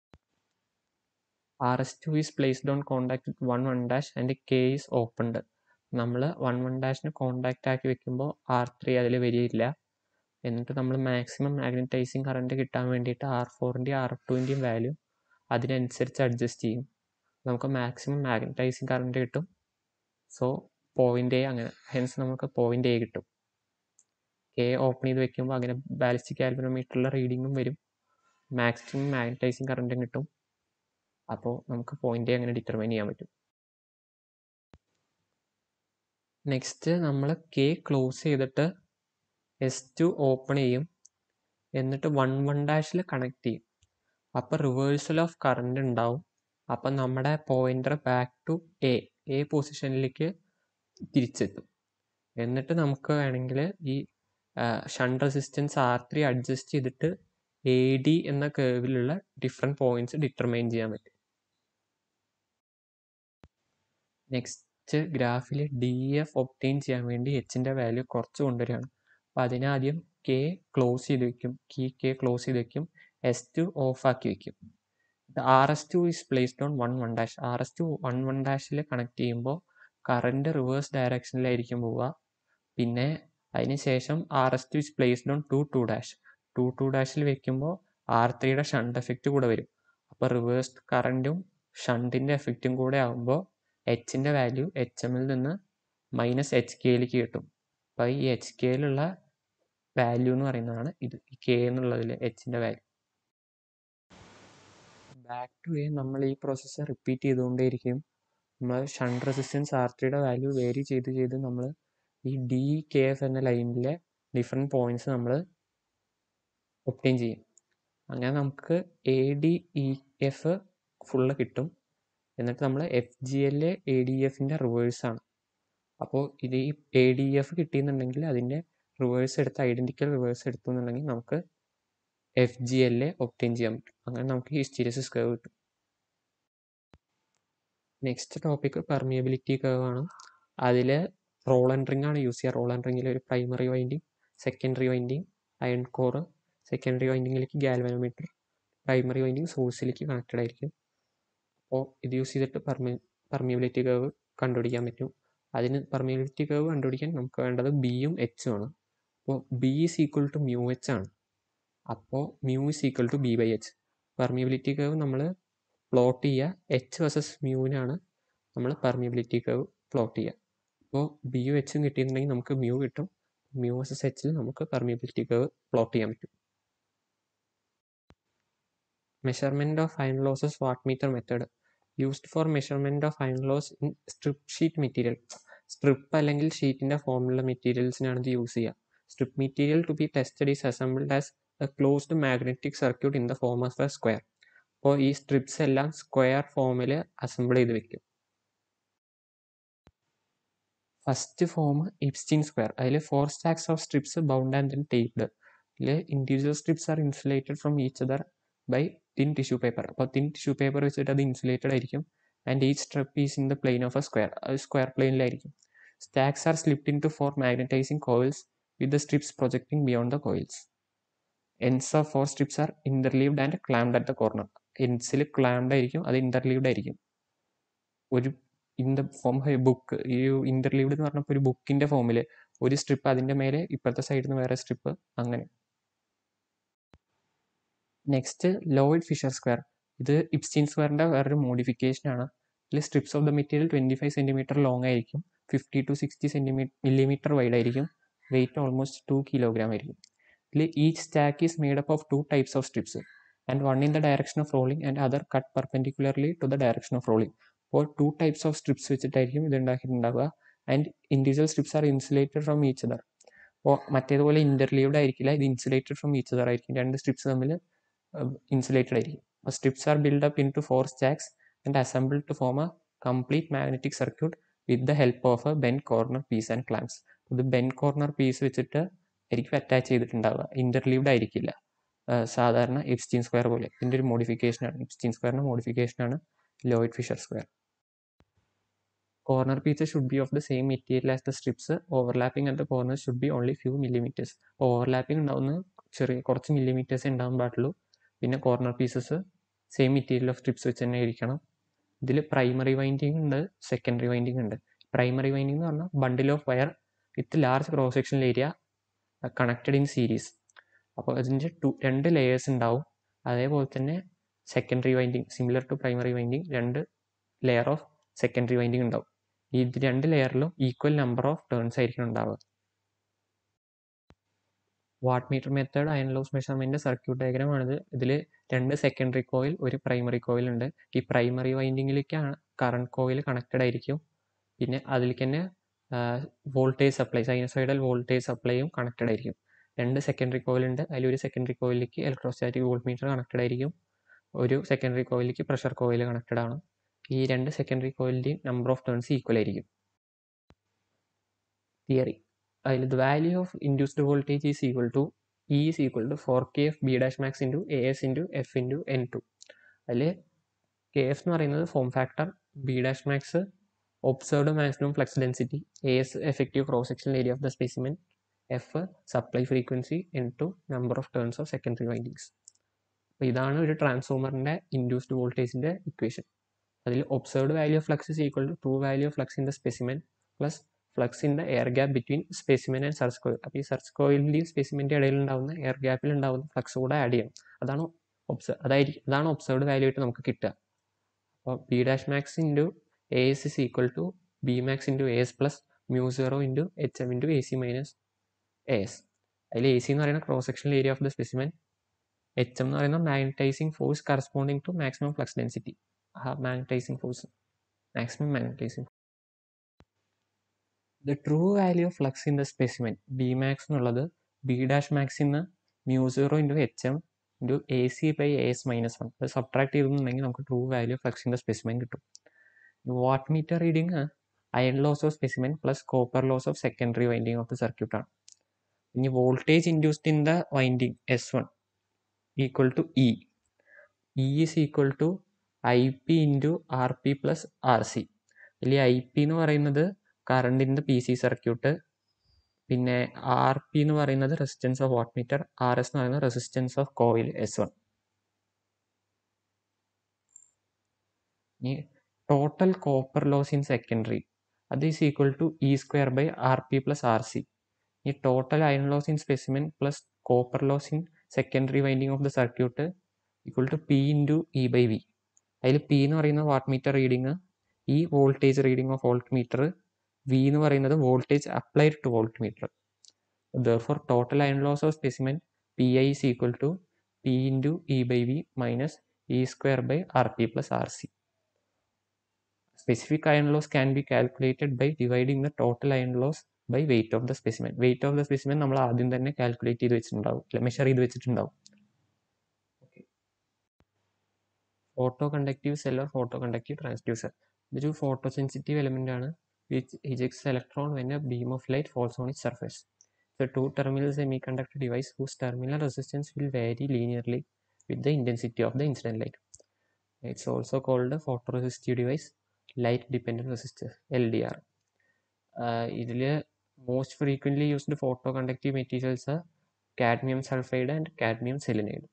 R S two is placed on contact with one one dash and K is opened. നമ്മൾ വൺ വൺ ഡാഷിന് കോണ്ടാക്റ്റ് ആക്കി വെക്കുമ്പോൾ ആർ ത്രീ അതിൽ വരികയില്ല. എന്നിട്ട് നമ്മൾ മാക്സിമം മാഗ്നറ്റൈസിങ് കറണ്ട് കിട്ടാൻ വേണ്ടിയിട്ട് ആർ ഫോറിൻ്റെയും ആർ ടുവിൻ്റെയും വാല്യൂ അതിനനുസരിച്ച് അഡ്ജസ്റ്റ് ചെയ്യും. നമുക്ക് മാക്സിമം മാഗ്നറ്റൈസിങ് കറണ്ട് കിട്ടും. സോ പോയിൻ്റ് എ അങ്ങനെ, ഹെൻസ് നമുക്ക് പോയിൻ്റ് എ കിട്ടും. കെ ഓപ്പൺ ചെയ്ത് വെക്കുമ്പോൾ അങ്ങനെ ബാലിസ്റ്റിക് ഗാൽവനോമീറ്ററിലെ റീഡിങ്ങും വരും, മാക്സിമം മാഗ്നറ്റൈസിങ് കറണ്ടും കിട്ടും. അപ്പോൾ നമുക്ക് പോയിൻ്റ് എ അങ്ങനെ ഡിറ്റർമൈൻ ചെയ്യാൻ പറ്റും. നെക്സ്റ്റ് നമ്മൾ കെ ക്ലോസ് ചെയ്തിട്ട് എസ് ടു ഓപ്പൺ ചെയ്യും. എന്നിട്ട് വൺ വൺ ഡാഷിൽ കണക്ട് ചെയ്യും. അപ്പോൾ റിവേഴ്സൽ ഓഫ് കറണ്ട് ഉണ്ടാവും. അപ്പം നമ്മുടെ pointer back to A A പൊസിഷനിലേക്ക് തിരിച്ചെത്തും. എന്നിട്ട് നമുക്ക് വേണമെങ്കിൽ ഈ shunt resistance R three adjust ചെയ്തിട്ട് എ ഡി എന്ന കേർവിലുള്ള ഡിഫറെൻറ്റ് പോയിന്റ്സ് ഡിറ്റർമൈൻ ചെയ്യാൻ പറ്റും. നെക്സ്റ്റ് ഗ്രാഫിൽ ഡി എഫ് ഒബ്റ്റെയിൻ ചെയ്യാൻ വേണ്ടി എച്ചിൻ്റെ വാല്യൂ കുറച്ച് കൊണ്ടുവരികയാണ്. അപ്പോൾ അതിനാദ്യം കെ ക്ലോസ് ചെയ്ത് വെക്കും, കീ കെ ക്ലോസ് ചെയ്ത് വെക്കും, എസ് ടു ഓഫ് ആക്കി വെക്കും. R S two is placed on one one dash. R S two one one ഡാഷിൽ കണക്ട് ചെയ്യുമ്പോൾ കറണ്ട് റിവേഴ്സ് ഡയറക്ഷനിലായിരിക്കും പോവുക. പിന്നെ അതിന് ശേഷം R S two is placed on two two dash. Two two ഡാഷിൽ വെക്കുമ്പോൾ ആർ ത്രീയുടെ ഷണ്ട് എഫക്റ്റ് കൂടെ വരും. അപ്പോൾ റിവേഴ്സ്ഡ് കറൻറ്റും ഷണ്ടിൻ്റെ എഫക്റ്റും കൂടെ ആകുമ്പോൾ എച്ചിൻ്റെ വാല്യൂ എച്ച് എമ്മിൽ നിന്ന് മൈനസ് എച്ച് കെയിലേക്ക് കിട്ടും. അപ്പോൾ ഈ എച്ച് കെയിലുള്ള വാല്യൂ എന്ന് പറയുന്നതാണ് ഇത്, ഈ കെ എന്നുള്ളതിൽ എച്ചിൻ്റെ വാല്യൂ. ബാക്ക് ടു എ നമ്മൾ ഈ പ്രോസസ്സ് റിപ്പീറ്റ് ചെയ്തുകൊണ്ടേയിരിക്കും. നമ്മൾ ഷണ്ട് റെസിസ്റ്റൻസ് ആർ ത്രീയുടെ വാല്യൂ വേരി ചെയ്ത് ചെയ്ത് നമ്മൾ ഈ ഡി കെ എഫ് എന്ന ലൈനിലെ ഡിഫറെൻറ്റ് പോയിൻറ്റ്സ് നമ്മൾ ഒബ്റ്റെയിൻ ചെയ്യും. അങ്ങനെ നമുക്ക് A D E F full കിട്ടും. എന്നിട്ട് നമ്മൾ F G L A A D എഫിൻ്റെ റിവേഴ്സാണ്. അപ്പോൾ ഇത് ഈ എ ഡി എഫ് കിട്ടിയെന്നുണ്ടെങ്കിൽ അതിൻ്റെ റിവേഴ്സ് എടുത്ത് ഐഡൻറ്റിക്കൽ റിവേഴ്സ് എടുത്തു എന്നുണ്ടെങ്കിൽ നമുക്ക് F G L A obtain ചെയ്യാൻ പറ്റും. അങ്ങനെ നമുക്ക് ഹിസ്റ്റീരിസിസ് കർവ് കിട്ടും. നെക്സ്റ്റ് ടോപ്പിക് പെർമിയബിലിറ്റി കർവ് ആണ്. അതിൽ റോൾ ആൻഡ് റിംഗ് ആണ് യൂസ് ചെയ്യുക. റോൾ ആൻഡ് റിംഗിൽ ഒരു primary winding, secondary winding, iron core, secondary വൈൻഡിങ്ങിലേക്ക് ഗാൽവനോമീറ്റർ, പ്രൈമറി വൈൻഡിങ് സോഴ്സിലേക്ക് കണക്റ്റഡ് ആയിരിക്കും. അപ്പോൾ ഇത് യൂസ് ചെയ്തിട്ട് പെർമി പെർമിയബിലിറ്റി കർവ് കണ്ടുപിടിക്കാൻ പറ്റും. അതിന് പെർമിയബിലിറ്റി കർവ് കണ്ടുപിടിക്കാൻ നമുക്ക് വേണ്ടത് ബിയും എച്ചും ആണ്. അപ്പോൾ B is equal to mu H ആണ്. അപ്പോൾ mu is equal to B by H. Permeability curve നമ്മൾ പ്ലോട്ട് ചെയ്യുക, എച്ച് വേഴ്സസ് മ്യൂവിനാണ് നമ്മൾ പെർമിയബിലിറ്റി കർവ് പ്ലോട്ട് ചെയ്യുക. അപ്പോൾ ബിയും എച്ചും കിട്ടിയിട്ടുണ്ടെങ്കിൽ നമുക്ക് മ്യൂ കിട്ടും. മ്യൂ വേഴ്സസ് എച്ചിൽ നമുക്ക് പെർമിയബിലിറ്റി കർവ് പ്ലോട്ട് ചെയ്യാൻ പറ്റും. Measurement of iron losses watt meter method used for measurement of iron loss in strip sheet material. Strip അല്ലെങ്കിൽ ഷീറ്റിൻ്റെ ഫോമിലുള്ള മെറ്റീരിയൽസിനാണ് ഇത് യൂസ് ചെയ്യുക. Strip material to be tested is assembled as a closed magnetic circuit in the form of a square. അപ്പോൾ ഈ strips എല്ലാം square ഫോമിൽ അസംബിൾ ചെയ്ത് വെക്കും. First form Epstein square. അതിൽ four stacks of strips bound and then taped. ഇതിൽ individual strips are insulated from each other by thin tissue paper. അപ്പോൾ thin tissue paper വെച്ചിട്ട് അത് ഇൻസുലേറ്റഡ് ആയിരിക്കും. And each strip is in the plane of a square. അത് square പ്ലെയിനിലായിരിക്കും. Stacks are slipped into four magnetising coils with the strips projecting beyond the coils. Ends of four strips are interleaved and clamped at the corner. എൻഡ്സിൽ clamped ആയിരിക്കും, അത് ഇന്റർലീവ്ഡ് ആയിരിക്കും. ഒരു in the form book, ഈ ഇന്റർലീവ്ഡ് എന്ന് പറഞ്ഞപ്പോൾ ഒരു ബുക്കിന്റെ ഫോമിൽ ഒരു സ്ട്രിപ്പ് അതിൻ്റെ മേലെ ഇപ്പോഴത്തെ സൈഡിൽ നിന്ന് വേറെ സ്ട്രിപ്പ്, അങ്ങനെ. Next Lloyd Fisher square. ഇത് ഇപ്സ്റ്റീൻ സ്ക്വയറിൻ്റെ വേറൊരു മോഡിഫിക്കേഷൻ ആണ്. ഇതിൽ strips of the material twenty five centimetre long ആയിരിക്കും, fifty to sixty centimetre millimetre wide ആയിരിക്കും, വെയിറ്റ് ഓൾമോസ്റ്റ് ടു കിലോഗ്രാം ആയിരിക്കും. ഇതിൽ each stack is made up of two types of strips and one in the direction of rolling and other cut perpendicularly to the direction of rolling. അപ്പോൾ two types of strips വെച്ചിട്ടായിരിക്കും ഇത് ഉണ്ടാക്കിയിട്ടുണ്ടാവുക. And individual strips are insulated from each other. അപ്പോൾ മറ്റേതുപോലെ ഇന്റർലീവ്ഡ് ആയിരിക്കില്ല, ഇത് insulated from each other ആയിരിക്കും. രണ്ട് strips തമ്മിൽ ഇൻസുലേറ്റഡ് ആയിരിക്കും. അപ്പോൾ strips are build up into four stacks and assembled to form a complete magnetic circuit with the help of a bend corner piece and clamps. ഇത് bend corner piece വെച്ചിട്ട് ആയിരിക്കും attach ചെയ്തിട്ടുണ്ടാവുക, ഇന്റർലീവ്ഡ് ആയിരിക്കില്ല സാധാരണ ഇപ്സ്റ്റീൻ square പോലെ. ഇതിൻ്റെ ഒരു മോഡിഫിക്കേഷനാണ്, Epstein സ്ക്വയറിൻ്റെ മോഡിഫിക്കേഷനാണ് Lloyd Fisher square. Corner pieces should be of the same material as the strips. Overlapping at the corner should be only few millimetres. Overlapping ഉണ്ടാവുന്ന ചെറിയ കുറച്ച് മില്ലിമീറ്റേഴ്സ് ഉണ്ടാകാൻ പാടുള്ളൂ. പിന്നെ corner pieces same material of strips വെച്ച് തന്നെ ഇരിക്കണം. ഇതിൽ പ്രൈമറി വൈൻഡിങ് ഉണ്ട്, സെക്കൻഡറി വൈൻഡിങ് ഉണ്ട്. പ്രൈമറി വൈൻഡിങ് എന്ന് പറഞ്ഞാൽ bundle of wire with large cross sectional area connected in series. അപ്പോൾ അതിൻ്റെ ടു രണ്ട് ലെയേഴ്സ് ഉണ്ടാവും. അതേപോലെ തന്നെ secondary winding similar to primary winding രണ്ട് ലെയർ ഓഫ് സെക്കൻഡറി വൈൻഡിങ് ഉണ്ടാവും. ഈ രണ്ട് ലെയറിലും ഈക്വൽ നമ്പർ ഓഫ് ടേൺസ് ആയിരിക്കും ഉണ്ടാവുക. Watt meter method iron loss measurement circuit diagram ആണിത്. ഇതിൽ രണ്ട് സെക്കൻഡറി കോയിൽ ഒരു പ്രൈമറി കോയിൽ ഉണ്ട്. ഈ പ്രൈമറി വൈൻഡിങ്ങിലേക്കാണ് കറണ്ട് കോയിൽ കണക്റ്റഡ് ആയിരിക്കും. പിന്നെ അതിലേക്ക് തന്നെ വോൾട്ടേജ് സപ്ലൈ, സൈനസോയിഡൽ വോൾട്ടേജ് സപ്ലൈയും കണക്റ്റഡ് ആയിരിക്കും. രണ്ട് സെക്കൻഡറി കോയിൽ ഉണ്ട്, അതിലൊരു സെക്കൻഡറി കോയിലേക്ക് ഇലക്ട്രോസ്റ്റാറ്റിക് വോൾട്ട് മീറ്റർ കണക്റ്റഡ് ആയിരിക്കും. ഒരു സെക്കൻഡറി കോയിലേക്ക് പ്രഷർ കോയിൽ കണക്റ്റഡ് ആണ്. ഈ രണ്ട് സെക്കൻഡറി കോയിലിൻ്റെയും നമ്പർ ഓഫ് ടേൺസ് ഈക്വൽ ആയിരിക്കും. തിയറി അതിൽ the value of induced voltage is equal to E is equal to four K F B dash max into A S into F into N two. അതിൽ K F എന്ന് പറയുന്നത് form factor, B dash max observed maximum flux density, A S effective cross sectional area of the specimen, F supply frequency, N two number of turns of secondary windings. അപ്പോൾ ഇതാണ് ഒരു ട്രാൻസ്ഫോമറിൻ്റെ induced വോൾട്ടേജിൻ്റെ equation. അതിൽ observed value of flux is equal to true value of flux in the specimen plus flux in the air gap between specimen and search coil. അപ്പോൾ ഈ search കോയിലിൻ്റെയും സ്പെസിമെൻ്റെ ഇടയിൽ ഉണ്ടാകുന്ന എയർ ഗ്യാപ്പിൽ ഉണ്ടാകുന്ന ഫ്ലക്സ് കൂടെ ആഡ് ചെയ്യണം. അതാണ് ഒബ്സർവ് അതായിരിക്കും അതാണ് ഒബ്സർവ്ഡ് വാല്യൂ ആയിട്ട് നമുക്ക് കിട്ടുക. അപ്പോൾ B dash max into A S is equal to B max into A S plus mu zero into H M into A C minus A S. അതിൽ എ സി എന്ന് പറയുന്ന cross sectional area of the specimen, H M എന്ന് പറയുന്ന magnetising force corresponding to maximum flux density. ആ magnetising force maximum magnetising. The true value of flux in the specimen B max എന്നുള്ളത് B dash max ഇന്ന് mu zero into H M into A C by A S minus one. അത് subtract ചെയ്തിട്ടുണ്ടെങ്കിൽ നമുക്ക് true value of flux in the specimen കിട്ടും. Watt meter reading iron loss of specimen plus copper loss of secondary winding of the circuit ആണ്. ഇനി voltage induced in the winding S one equal to E. E is equal to I P into R P plus R C. ഇതിൽ I P എന്ന് പറയുന്നത് കറണ്ടിൻ്റെ P C circuit, പിന്നെ R P എന്ന് പറയുന്നത് resistance of watt meter, R S എന്ന് പറയുന്നത് resistance of coil S one. ഇനി total copper loss in secondary അത് is equal to E square by R P plus R C. ഈ total iron loss in specimen plus copper loss in secondary winding of the circuit equal to P into E by V. അതിൽ P എന്ന് പറയുന്നത് watt meter reading, ഈ voltage reading of volt meter, V എന്ന് പറയുന്നത് voltage applied to volt meter. therefore total iron loss of specimen Pi is equal to P into E by V minus E square by Rp plus Rc. Specific iron loss can be calculated by dividing the total iron loss by weight of the specimen. Weight of the specimen നമ്മൾ ആദ്യം തന്നെ calculate ചെയ്ത് വെച്ചിട്ടുണ്ടാവും, measure ചെയ്ത് വെച്ചിട്ടുണ്ടാവും. Photo conductive cell or photo conductive transducer ഇതൊരു photo sensitive element ആണ് which ejects electron when a beam of light falls on its surface. The two-terminal semiconductor device whose terminal resistance will vary linearly with the intensity of the incident light. It's also called a photoresistive device, light dependent resistor, L D R. Uh, ഇതിൽ most frequently used photoconductive materials are cadmium sulfide and cadmium selenide.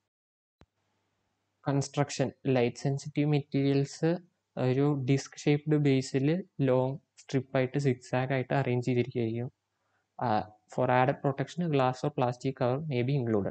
Construction light sensitive materials ഒരു disc shaped ബേസിൽ long സ്ട്രിപ്പായിട്ട് zigzag ആയിട്ട് arrange ചെയ്തിരിക്കുകയായിരിക്കും. For added protection glass or plastic cover may be included.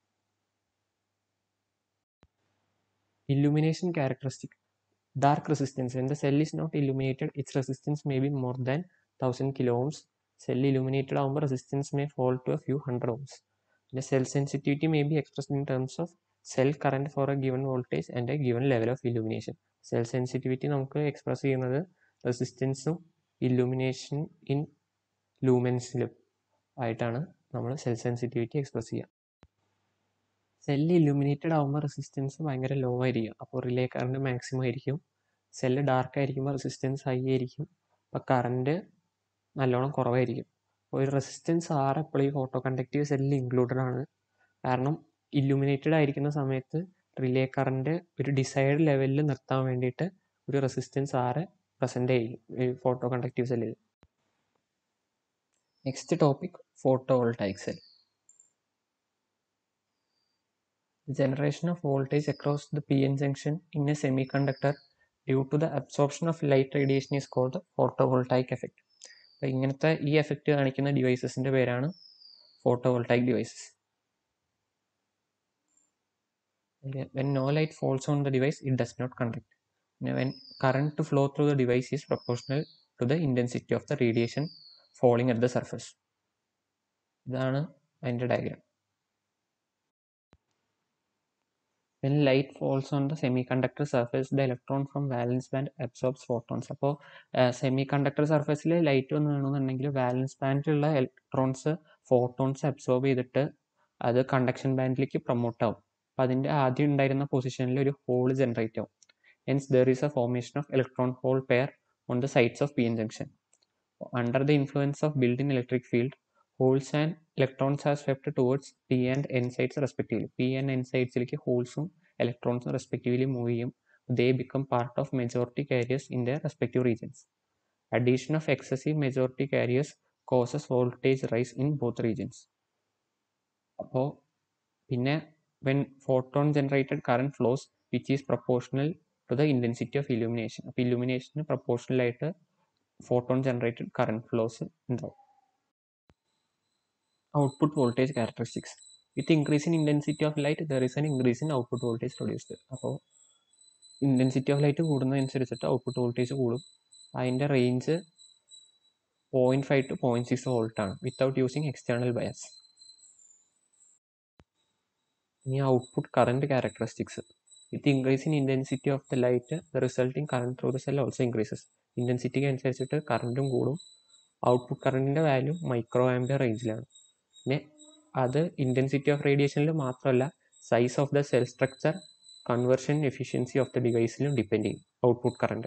Illumination characteristic dark resistance. When the cell is not illuminated, its resistance may be more than one thousand kilo ohms. Cell illuminated ആകുമ്പോൾ resistance may fall to a few hundred ohms. The cell sensitivity may be expressed in terms of cell current for a given voltage and a given level of illumination. Cell sensitivity നമുക്ക് express ചെയ്യുന്നത് റെസിസ്റ്റൻസും illumination in ലൂമെൻസിലും ആയിട്ടാണ് നമ്മൾ cell sensitivity express ചെയ്യുക. Cell illuminated ആകുമ്പോൾ resistance ഭയങ്കര low ആയിരിക്കും, അപ്പോൾ റിലേ കറണ്ട് മാക്സിമം ആയിരിക്കും. സെല്ല് ഡാർക്ക് ആയിരിക്കുമ്പോൾ റെസിസ്റ്റൻസ് ഹൈ ആയിരിക്കും, അപ്പോൾ കറണ്ട് നല്ലോണം കുറവായിരിക്കും. അപ്പോൾ ഒരു റെസിസ്റ്റൻസ് ആർ എപ്പോഴും ഈ ഫോട്ടോ കണ്ടക്റ്റീവ് സെല്ലിൽ ഇൻക്ലൂഡഡ് ആണ്. കാരണം ഇല്ലുമിനേറ്റഡ് ആയിരിക്കുന്ന സമയത്ത് റിലേ കറണ്ട് ഒരു ഡിസൈഡ് ലെവലിൽ നിർത്താൻ വേണ്ടിയിട്ട് ഒരു റെസിസ്റ്റൻസ് ആറ് പ്രസൻ്റ് ആയിരിക്കും ഈ ഫോട്ടോ കണ്ടക്റ്റീവ് സെല്ലിൽ. Next topic photo voltaic cell. Generation of voltage across the P N junction in a semiconductor due to the absorption of light radiation is called the photovoltaic effect. അപ്പോൾ ഇങ്ങനത്തെ ഈ effect കാണിക്കുന്ന ഡിവൈസസിൻ്റെ പേരാണ് photovoltaic devices. When no light falls on the device, it does not conduct. When current to flow through the device is proportional to the intensity of the radiation falling at the surface. ഇതാണ് അതിൻ്റെ ഡയഗ്രാം. When light falls on the semiconductor surface, the electron from valence band absorbs photons. അപ്പോൾ semi conductor സർഫേസിൽ light വന്ന് വേണമെന്നുണ്ടെങ്കിൽ valence ബാൻഡിലുള്ള electrons photons absorb ചെയ്തിട്ട് അത് കണ്ടക്ഷൻ ബാൻഡിലേക്ക് പ്രൊമോട്ട് ആവും. അപ്പോൾ അതിൻ്റെ ആദ്യം ഉണ്ടായിരുന്ന പൊസിഷനിൽ ഒരു ഹോൾ ജനറേറ്റ് ആവും. Hence there is a formation of electron hole pair on the sides of P N junction. Under the influence of built-in electric field, holes and electrons are swept towards p and n sides respectively. p and n sidesiലേക്ക് ഹോൾസും ഇലക്ട്രോൺസും respectively move ചെയ്യും. They become part of majority carriers in their respective regions. Addition of excessive majority carriers causes voltage rise in both regions. അപ്പോൾ പിന്നെ when photon generated current flows which is proportional to the intensity of illumination. അപ്പോൾ illumination proportional ആയിട്ട് photon generated current flows ഉണ്ടാവും. Output voltage characteristics. With increase in intensity of light, there is an increase in output voltage produced. അപ്പോൾ intensity of light കൂടുന്നതനുസരിച്ചിട്ട് output voltage കൂടും. അതിൻ്റെ range point five to point six വോൾട്ടാണ് without using external bias. ഇനി output current characteristics. With increase in intensity of the light the resulting current through the cell also increases. ഇൻറ്റൻസിറ്റിക്ക് അനുസരിച്ചിട്ട് കറണ്ടും കൂടും. Output കറണ്ടിൻ്റെ value micro ampere റേഞ്ചിലാണ്. പിന്നെ അത് ഇൻറ്റൻസിറ്റി ഓഫ് റേഡിയേഷനിൽ മാത്രമല്ല size of the cell structure, conversion efficiency of the ഡിവൈസിലും ഡിപ്പെൻഡ് ചെയ്യും output current.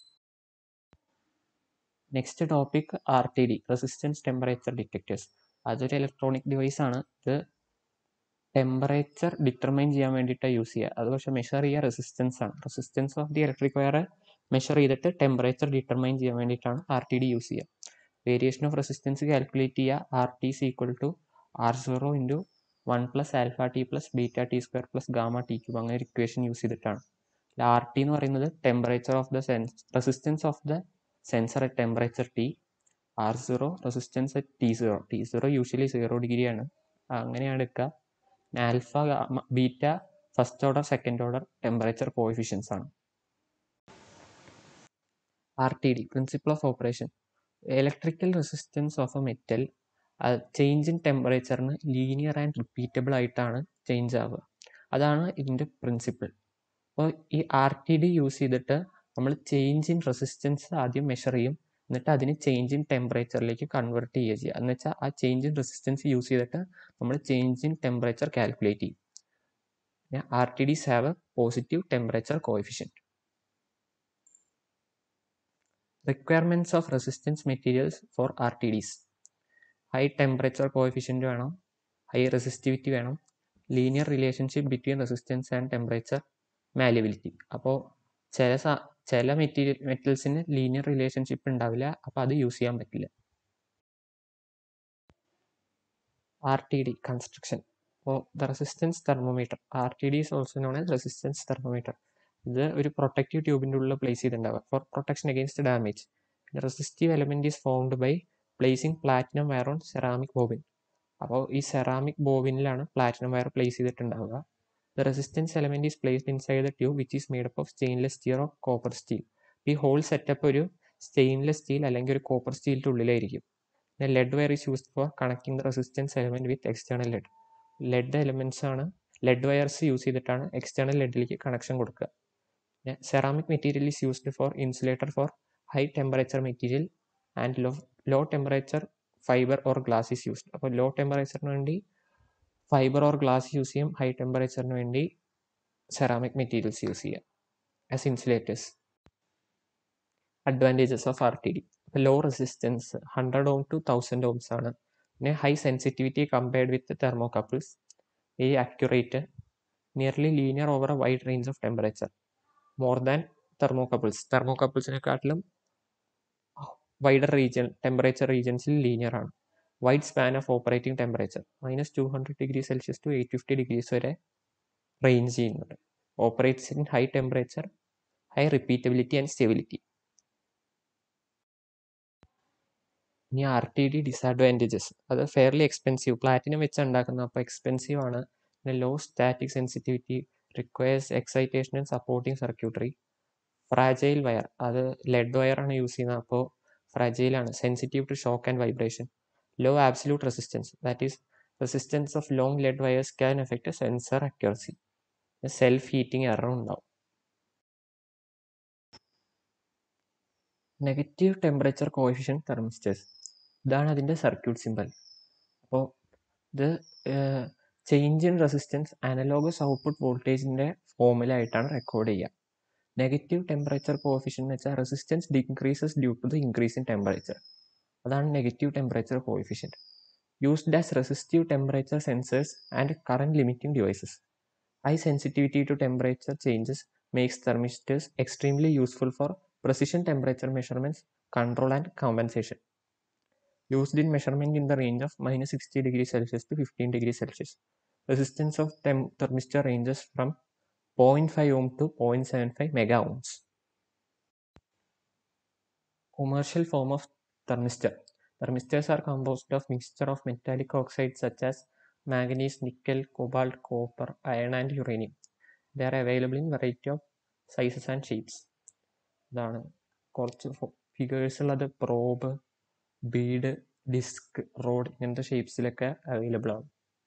Next topic R T D, resistance temperature detectors. അതൊരു ഇലക്ട്രോണിക് ഡിവൈസ് ആണ്. ഇത് ടെമ്പറേച്ചർ ഡിറ്റർമൈൻ ചെയ്യാൻ വേണ്ടിയിട്ടാണ് യൂസ് ചെയ്യുക. അത് പക്ഷേ മെഷർ ചെയ്യുക റെസിസ്റ്റൻസ് ആണ്. Resistance of the electric wire measure ചെയ്തിട്ട് ടെമ്പറേച്ചർ ഡിറ്റർമൈൻ ചെയ്യാൻ വേണ്ടിയിട്ടാണ് ആർ ടി ഡി യൂസ് ചെയ്യുക. വേരിയേഷൻ ഓഫ് റെസിസ്റ്റൻസ് കാൽക്കുലേറ്റ് ചെയ്യുക. R T is equal to R zero into one plus alpha T plus beta T square plus gamma T cube, അങ്ങനെ ഒരു equation use ചെയ്തിട്ടാണ്. R T എന്ന് പറയുന്നത് temperature of the sense resistance of the sensor at temperature T. R zero resistance at T zero. T zero usually zero ഡിഗ്രിയാണ്, അങ്ങനെയാണ് എടുക്കുക. Alpha beta first order second order temperature coefficients ആണ്. R T D principle of operation. Electrical resistance of a metal change in ടെമ്പറേച്ചറിന് linear and repeatable ആയിട്ടാണ് change ആവുക. അതാണ് ഇതിൻ്റെ principle. അപ്പോൾ ഈ ആർ ടി ഡി യൂസ് ചെയ്തിട്ട് നമ്മൾ ചേഞ്ച് ഇൻ റെസിസ്റ്റൻസ് ആദ്യം മെഷർ ചെയ്യും, എന്നിട്ട് അതിന് ചേഞ്ച് ഇൻ ടെമ്പറേച്ചറിലേക്ക് കൺവേർട്ട് ചെയ്യുക ചെയ്യുക. എന്ന് വെച്ചാൽ ആ ചേഞ്ച് ഇൻ റെസിസ്റ്റൻസ് യൂസ് ചെയ്തിട്ട് നമ്മൾ ചേഞ്ച് ഇൻ ടെമ്പറേച്ചർ കാൽക്കുലേറ്റ് ചെയ്യും. പിന്നെ R T Ds have a positive temperature coefficient. Requirements of resistance materials for R T Ds. High temperature coefficient വേണം, ഹൈ റെസിസ്റ്റിവിറ്റി വേണം, linear relationship between resistance and temperature, malleability. അപ്പോൾ ചില സ ചില material മെറ്റൽസിന് linear relationship ഉണ്ടാവില്ല, അപ്പോൾ അത് use ചെയ്യാൻ പറ്റില്ല. R T D construction. അപ്പോൾ the resistance thermometer. R T D is also known as resistance thermometer. ഇത് ഒരു പ്രൊട്ടക്റ്റീവ് ട്യൂബിൻ്റെ ഉള്ളിൽ പ്ലേസ് ചെയ്തിട്ടുണ്ടാവുക for protection against damage. Resistive element is formed by placing platinum wire on ceramic bobbin. അപ്പോൾ ഈ ceramic ബോബിനിലാണ് platinum wire place ചെയ്തിട്ടുണ്ടാവുക. The resistance element is placed inside the tube which is made up of stainless steel or copper steel. ഈ whole setup ഒരു stainless steel അല്ലെങ്കിൽ ഒരു copper സ്റ്റീലിൻ്റെ ഉള്ളിലായിരിക്കും. പിന്നെ lead wire is used for connecting the resistance element with external lead. Lead elements ആണ്, lead wires use ചെയ്തിട്ടാണ് external ലെഡിലേക്ക് കണക്ഷൻ കൊടുക്കുക. പിന്നെ ceramic material is used for insulator for high temperature material and low low temperature fibre or glass is used. അപ്പോൾ low ടെമ്പറേച്ചറിന് വേണ്ടി fibre or glass use ചെയ്യും, high ടെമ്പറേച്ചറിന് വേണ്ടി സെറാമിക് മെറ്റീരിയൽസ് യൂസ് ചെയ്യാം as insulators. Advantages of R T D. Low resistance hundred ohm to thousand ohms ആണ്. പിന്നെ high sensitivity compared with thermocouples, very accurate, nearly linear over a wide range of temperature, more than thermocouples. തെർമോകപ്പിൾസിനെക്കാട്ടിലും wider region temperature റീജിയൻസിൽ linear ആണ്. Wide span of operating temperature minus two hundred degree Celsius to eight fifty degrees വരെ range ചെയ്യുന്നുണ്ട്. Operates in high temperature, high repeatability and stability. ഇനി R T D disadvantages. അത് fairly expensive, platinum വെച്ച് ഉണ്ടാക്കുന്നത്, അപ്പോൾ expensive ആണ്. പിന്നെ low static sensitivity, requires excitation and supporting circuitry. Fragile wire, അത് ലെഡ് വയറാണ് യൂസ് ചെയ്യുന്നത്, അപ്പോൾ ഫ്രാജൈലാണ്, sensitive to shock and vibration. Low absolute resistance, that is resistance of long lead wires can effect sensor accuracy. Self heating error ഉണ്ടാവും. Negative temperature coefficient thermistors. ഇതാണ് അതിൻ്റെ circuit symbol. അപ്പോൾ ഇത് change in resistance analogous output വോൾട്ടേജിൻ്റെ ഫോമിലായിട്ടാണ് record ചെയ്യുക. Negative temperature coefficient എന്ന് വെച്ചാൽ resistance decreases due to the increase in temperature. അതാണ് negative temperature coefficient. Used as resistive temperature sensors and current limiting devices. High sensitivity to temperature changes makes thermistors extremely useful for precision temperature measurements, control and compensation. Used in measurement in the range of minus sixty degrees Celsius to fifteen degrees Celsius. Resistance of tem- thermistor ranges from zero point five ohm to zero point seven five mega ohms. Commercial form of thermistor. Thermistors are composed of mixture of metallic oxides such as manganese, nickel, cobalt, copper, iron and uranium. They are available in variety of sizes and shapes. ഇതാണ് കുറച്ച് figures ഉള്ളത്. Probe, Bede, disc, rod ഇങ്ങനത്തെ ഷേപ്സിലൊക്കെ available ആണ്.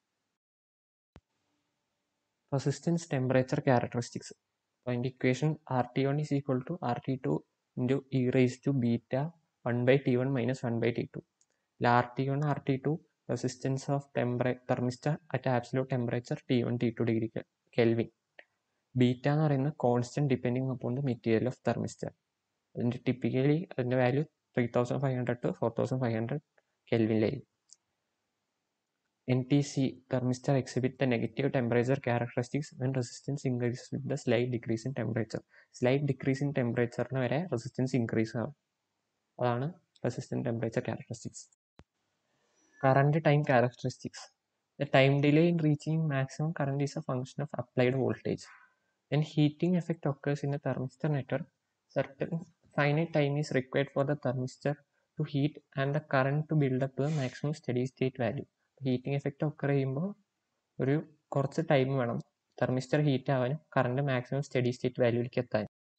Resistance temperature characteristics. അതിൻ്റെ equation R T one is equal to R T two into e raise to beta one by T one minus one by T two. R T one R T two resistance of tempera thermistor at absolute temperature T one T two degree Kelvin. Beta എന്ന് പറയുന്നത് constant depending upon the material of thermistor. അതിൻ്റെ typically അതിൻ്റെ value three thousand five hundred to four thousand five hundred കെൽവിനിലായിരിക്കും. N T C thermistor exhibit the negative temperature characteristics when resistance increases with the slight decrease in temperature. Slight decrease in temperature വരെ resistance increase ആവും. അതാണ് resistant temperature characteristics. Current time characteristics. The time delay in reaching maximum current is a function of applied voltage. When heating effect occurs in a thermistor network, certain finite time is required for the thermistor to heat and the current to build up to the maximum steady state value. Heating effect ഒക്കെ ചെയ്യുമ്പോൾ ഒരു കുറച്ച് time വേണം thermistor heat ആവാനും current maximum steady state വാല്യൂയിലേക്ക് എത്താൻ.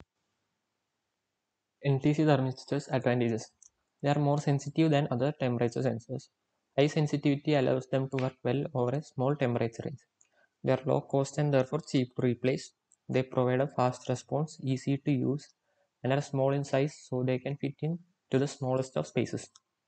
N T C thermistors advantages. They are more sensitive than other temperature sensors. High sensitivity allows them to work well over a small temperature range. They are low cost and therefore cheap to replace. They provide a fast response, easy to use, and are small in size, so they can fit in to the smallest of spaces.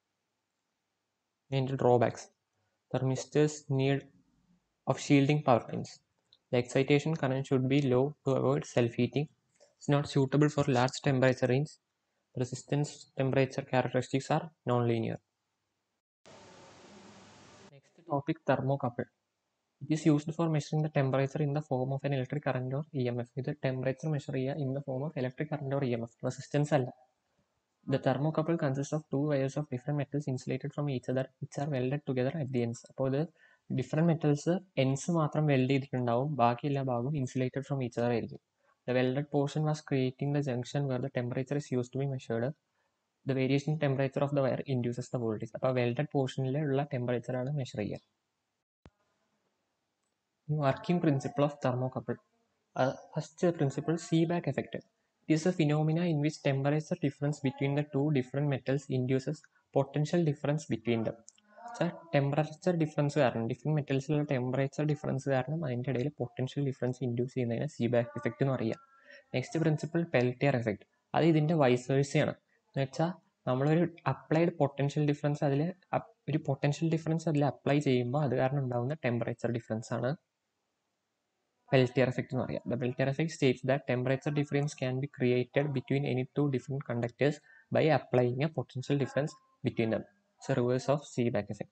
Main drawbacks. Thermistors need of shielding power lines. The excitation current should be low to avoid self-heating. It's not suitable for large temperature range. Resistance temperature characteristics are non-linear. Next topic, thermocouple. It is used for measuring the temperature in the form of an electric current or E M F. ഇത് temperature measure ചെയ്യുക in the form of electric current or E M F. Resistance അല്ല. The thermocouple consists of two wires of different metals insulated from each other, which are welded together at the ends. അപ്പോൾ ഇത് different metals എൻസ് മാത്രം weld ചെയ്തിട്ടുണ്ടാവും, ബാക്കിയെല്ലാ ഭാഗവും insulated from each other ആയിരിക്കും. The welded portion was creating the junction where the temperature is used to be measured. The variation in temperature of the wire induces the voltage. അപ്പോൾ welded പോർഷനിലുള്ള ടെമ്പറേച്ചറാണ് measure ചെയ്യുക. Working principle of thermocouple. Uh, first principle, Seebeck effect. It is a phenomena in which temperature difference between the two different metals induces potential difference between them. So temperature difference കാരണം different മെറ്റൽസിലുള്ള temperature difference കാരണം അതിൻ്റെ ഇടയിൽ potential difference induce ചെയ്യുന്നതിന് സീബാക്ക് effect എന്ന് പറയുക. Next principle Peltier effect. അത് ഇതിൻ്റെ വൈസ് വേഴ്സയാണ്. എന്ന് വെച്ചാൽ നമ്മളൊരു അപ്ലൈഡ് പൊട്ടൻഷ്യൽ ഡിഫറൻസ് അതിൽ ഒരു പൊട്ടൻഷ്യൽ ഡിഫറൻസ് അതിൽ അപ്ലൈ ചെയ്യുമ്പോൾ അത് കാരണം ഉണ്ടാകുന്ന ടെമ്പറേച്ചർ ഡിഫറൻസ് ആണ് Peltier effect എന്ന് പറയാം. The Peltier effect states that temperature difference can be created between any two different conductors by applying a potential difference between them. It's a reverse of Seebeck effect.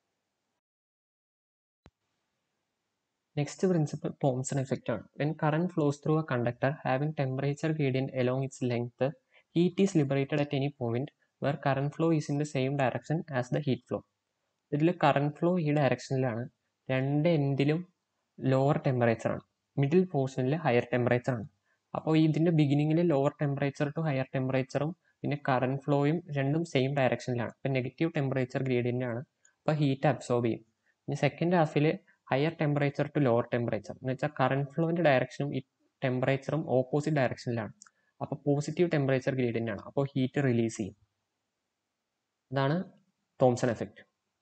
Next principle, Thomson effect. When current flows through a conductor having temperature gradient along its length, heat is liberated at any point where current flow is in the same direction as the heat flow. ഇതിൽ current flow ഈ ഡയറക്ഷനിലാണ്, രണ്ട് എൻഡിലും lower temperature ആണ്, middle പോർഷനിൽ higher temperature ആണ്. അപ്പോൾ ഇതിൻ്റെ ബിഗിനിങ്ങിൽ ലോവർ ടെമ്പറേച്ചർ ടു ഹയർ ടെമ്പറേച്ചറും പിന്നെ കറണ്ട് ഫ്ലോയും രണ്ടും സെയിം ഡയറക്ഷനിലാണ്. അപ്പം നെഗറ്റീവ് ടെമ്പറേച്ചർ ഗ്രേഡിയൻ്റ് ആണ്, അപ്പോൾ ഹീറ്റ് അബ്സോർബ് ചെയ്യും. ഇനി സെക്കൻഡ് ഹാഫിൽ higher temperature to lower temperature എന്ന് വെച്ചാൽ കറണ്ട് ഫ്ലോൻ്റെ ഡയറക്ഷനും ഈ ടെമ്പറേച്ചറും ഓപ്പോസിറ്റ് ഡയറക്ഷനിലാണ്. അപ്പോൾ പോസിറ്റീവ് ടെമ്പറേച്ചർ ഗ്രേഡിയൻ്റ് ആണ്, അപ്പോൾ ഹീറ്റ് റിലീസ് ചെയ്യും. അതാണ് തോംസൺ എഫക്റ്റ്.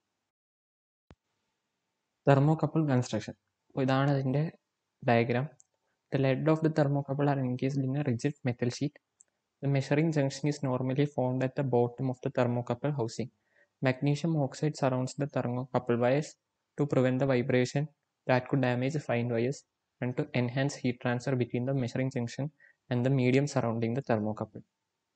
Thermocouple construction. അപ്പോൾ ഇതാണ് അതിൻ്റെ diagram. The lead of the thermocouple are encased in a rigid metal sheet. The measuring junction is normally formed at the bottom of the thermocouple housing. Magnesium oxide surrounds the thermocouple wires to prevent the vibration that could damage fine wires and to enhance heat transfer between the measuring junction and the medium surrounding the thermocouple.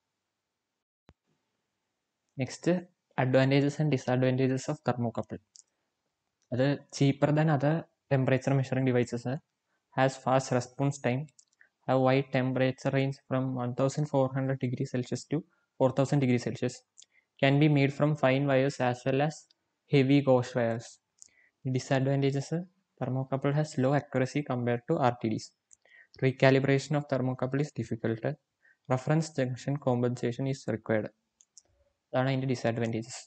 Next, advantages and disadvantages of thermocouple. That cheaper than other temperature measuring devices, has fast response time, have wide temperature range from one thousand four hundred degrees Celsius to four thousand degrees Celsius, can be made from fine wires as well as heavy gauge wires. Disadvantages, thermocouple has low accuracy compared to R T Ds. Recalibration of thermocouple is difficult. Reference junction compensation is required. അതാണ് അതിൻ്റെ disadvantages.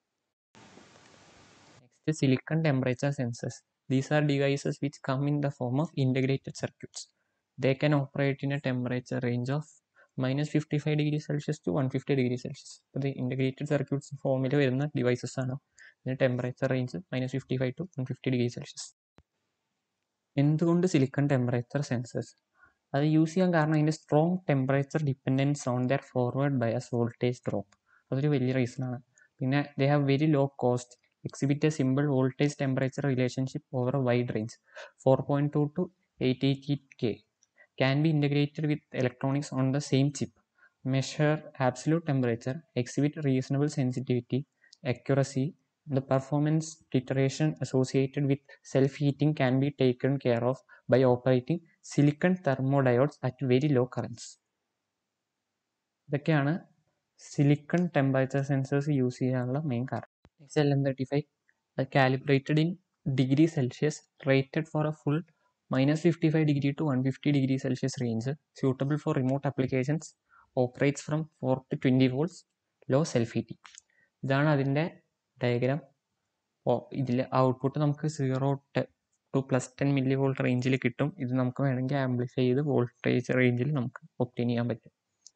Next, silicon temperature sensors. These are devices which come in the form of integrated circuits. They can operate in a temperature range of minus fifty-five degrees Celsius to one hundred fifty degrees Celsius. അപ്പോൾ ഇത് integrated circuits ഫോമിൽ വരുന്ന devices ആണ്. ഇതിന് temperature range minus fifty five to one fifty degree Celsius. എന്തുകൊണ്ട് silicon temperature sensors? അത് use ചെയ്യാൻ കാരണം അതിൻ്റെ strong temperature dependence on the forward bias voltage drop. അതൊരു വലിയ റീസണാണ്. പിന്നെ they have very low cost, exhibit a simple voltage temperature relationship over a wide range, four point two to eight hundred eighty K, can be integrated with electronics on the same chip, measure absolute temperature, exhibit reasonable sensitivity, accuracy. The performance deterioration associated with self-heating can be taken care of by operating silicon thermodiodes at very low currents. ഇതൊക്കെയാണ് silicon temperature sensors use ചെയ്യാനുള്ള main കാരണം. Next, L M thirty-five, uh, calibrated in degree Celsius, rated for a full minus fifty-five degree to one hundred fifty degree Celsius range, suitable for remote applications, operates from four to twenty volts, low self-heating. ഇതാണ് അതിൻ്റെ diagram. അപ്പോൾ ഇതിൽ output നമുക്ക് zero to plus ten millivolt റേഞ്ചിൽ കിട്ടും. ഇത് നമുക്ക് വേണമെങ്കിൽ ആംപ്ലിഫൈ ചെയ്ത് വോൾട്ടേജ് റേഞ്ചിൽ നമുക്ക് ഒപ്റ്റെയിൻ ചെയ്യാൻ പറ്റും.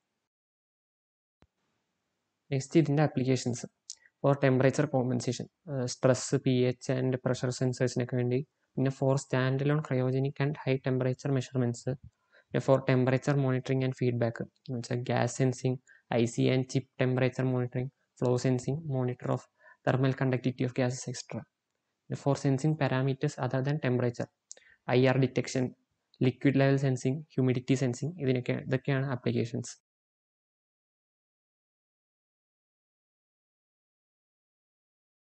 നെക്സ്റ്റ് ഇതിൻ്റെ applications. For temperature compensation, stress, p H and pressure സെൻസേഴ്സിനൊക്കെ വേണ്ടി. പിന്നെ for stand alone cryogenic and high temperature measurements. പിന്നെ for temperature monitoring and feedback എന്ന് വെച്ചാൽ gas sensing, I C and chip temperature monitoring, flow sensing, monitor of thermal conductivity of gases etcetera. For sensing parameters other than temperature, I R detection, liquid level sensing, humidity sensing, ഇതിനൊക്കെ ഇതൊക്കെയാണ് applications.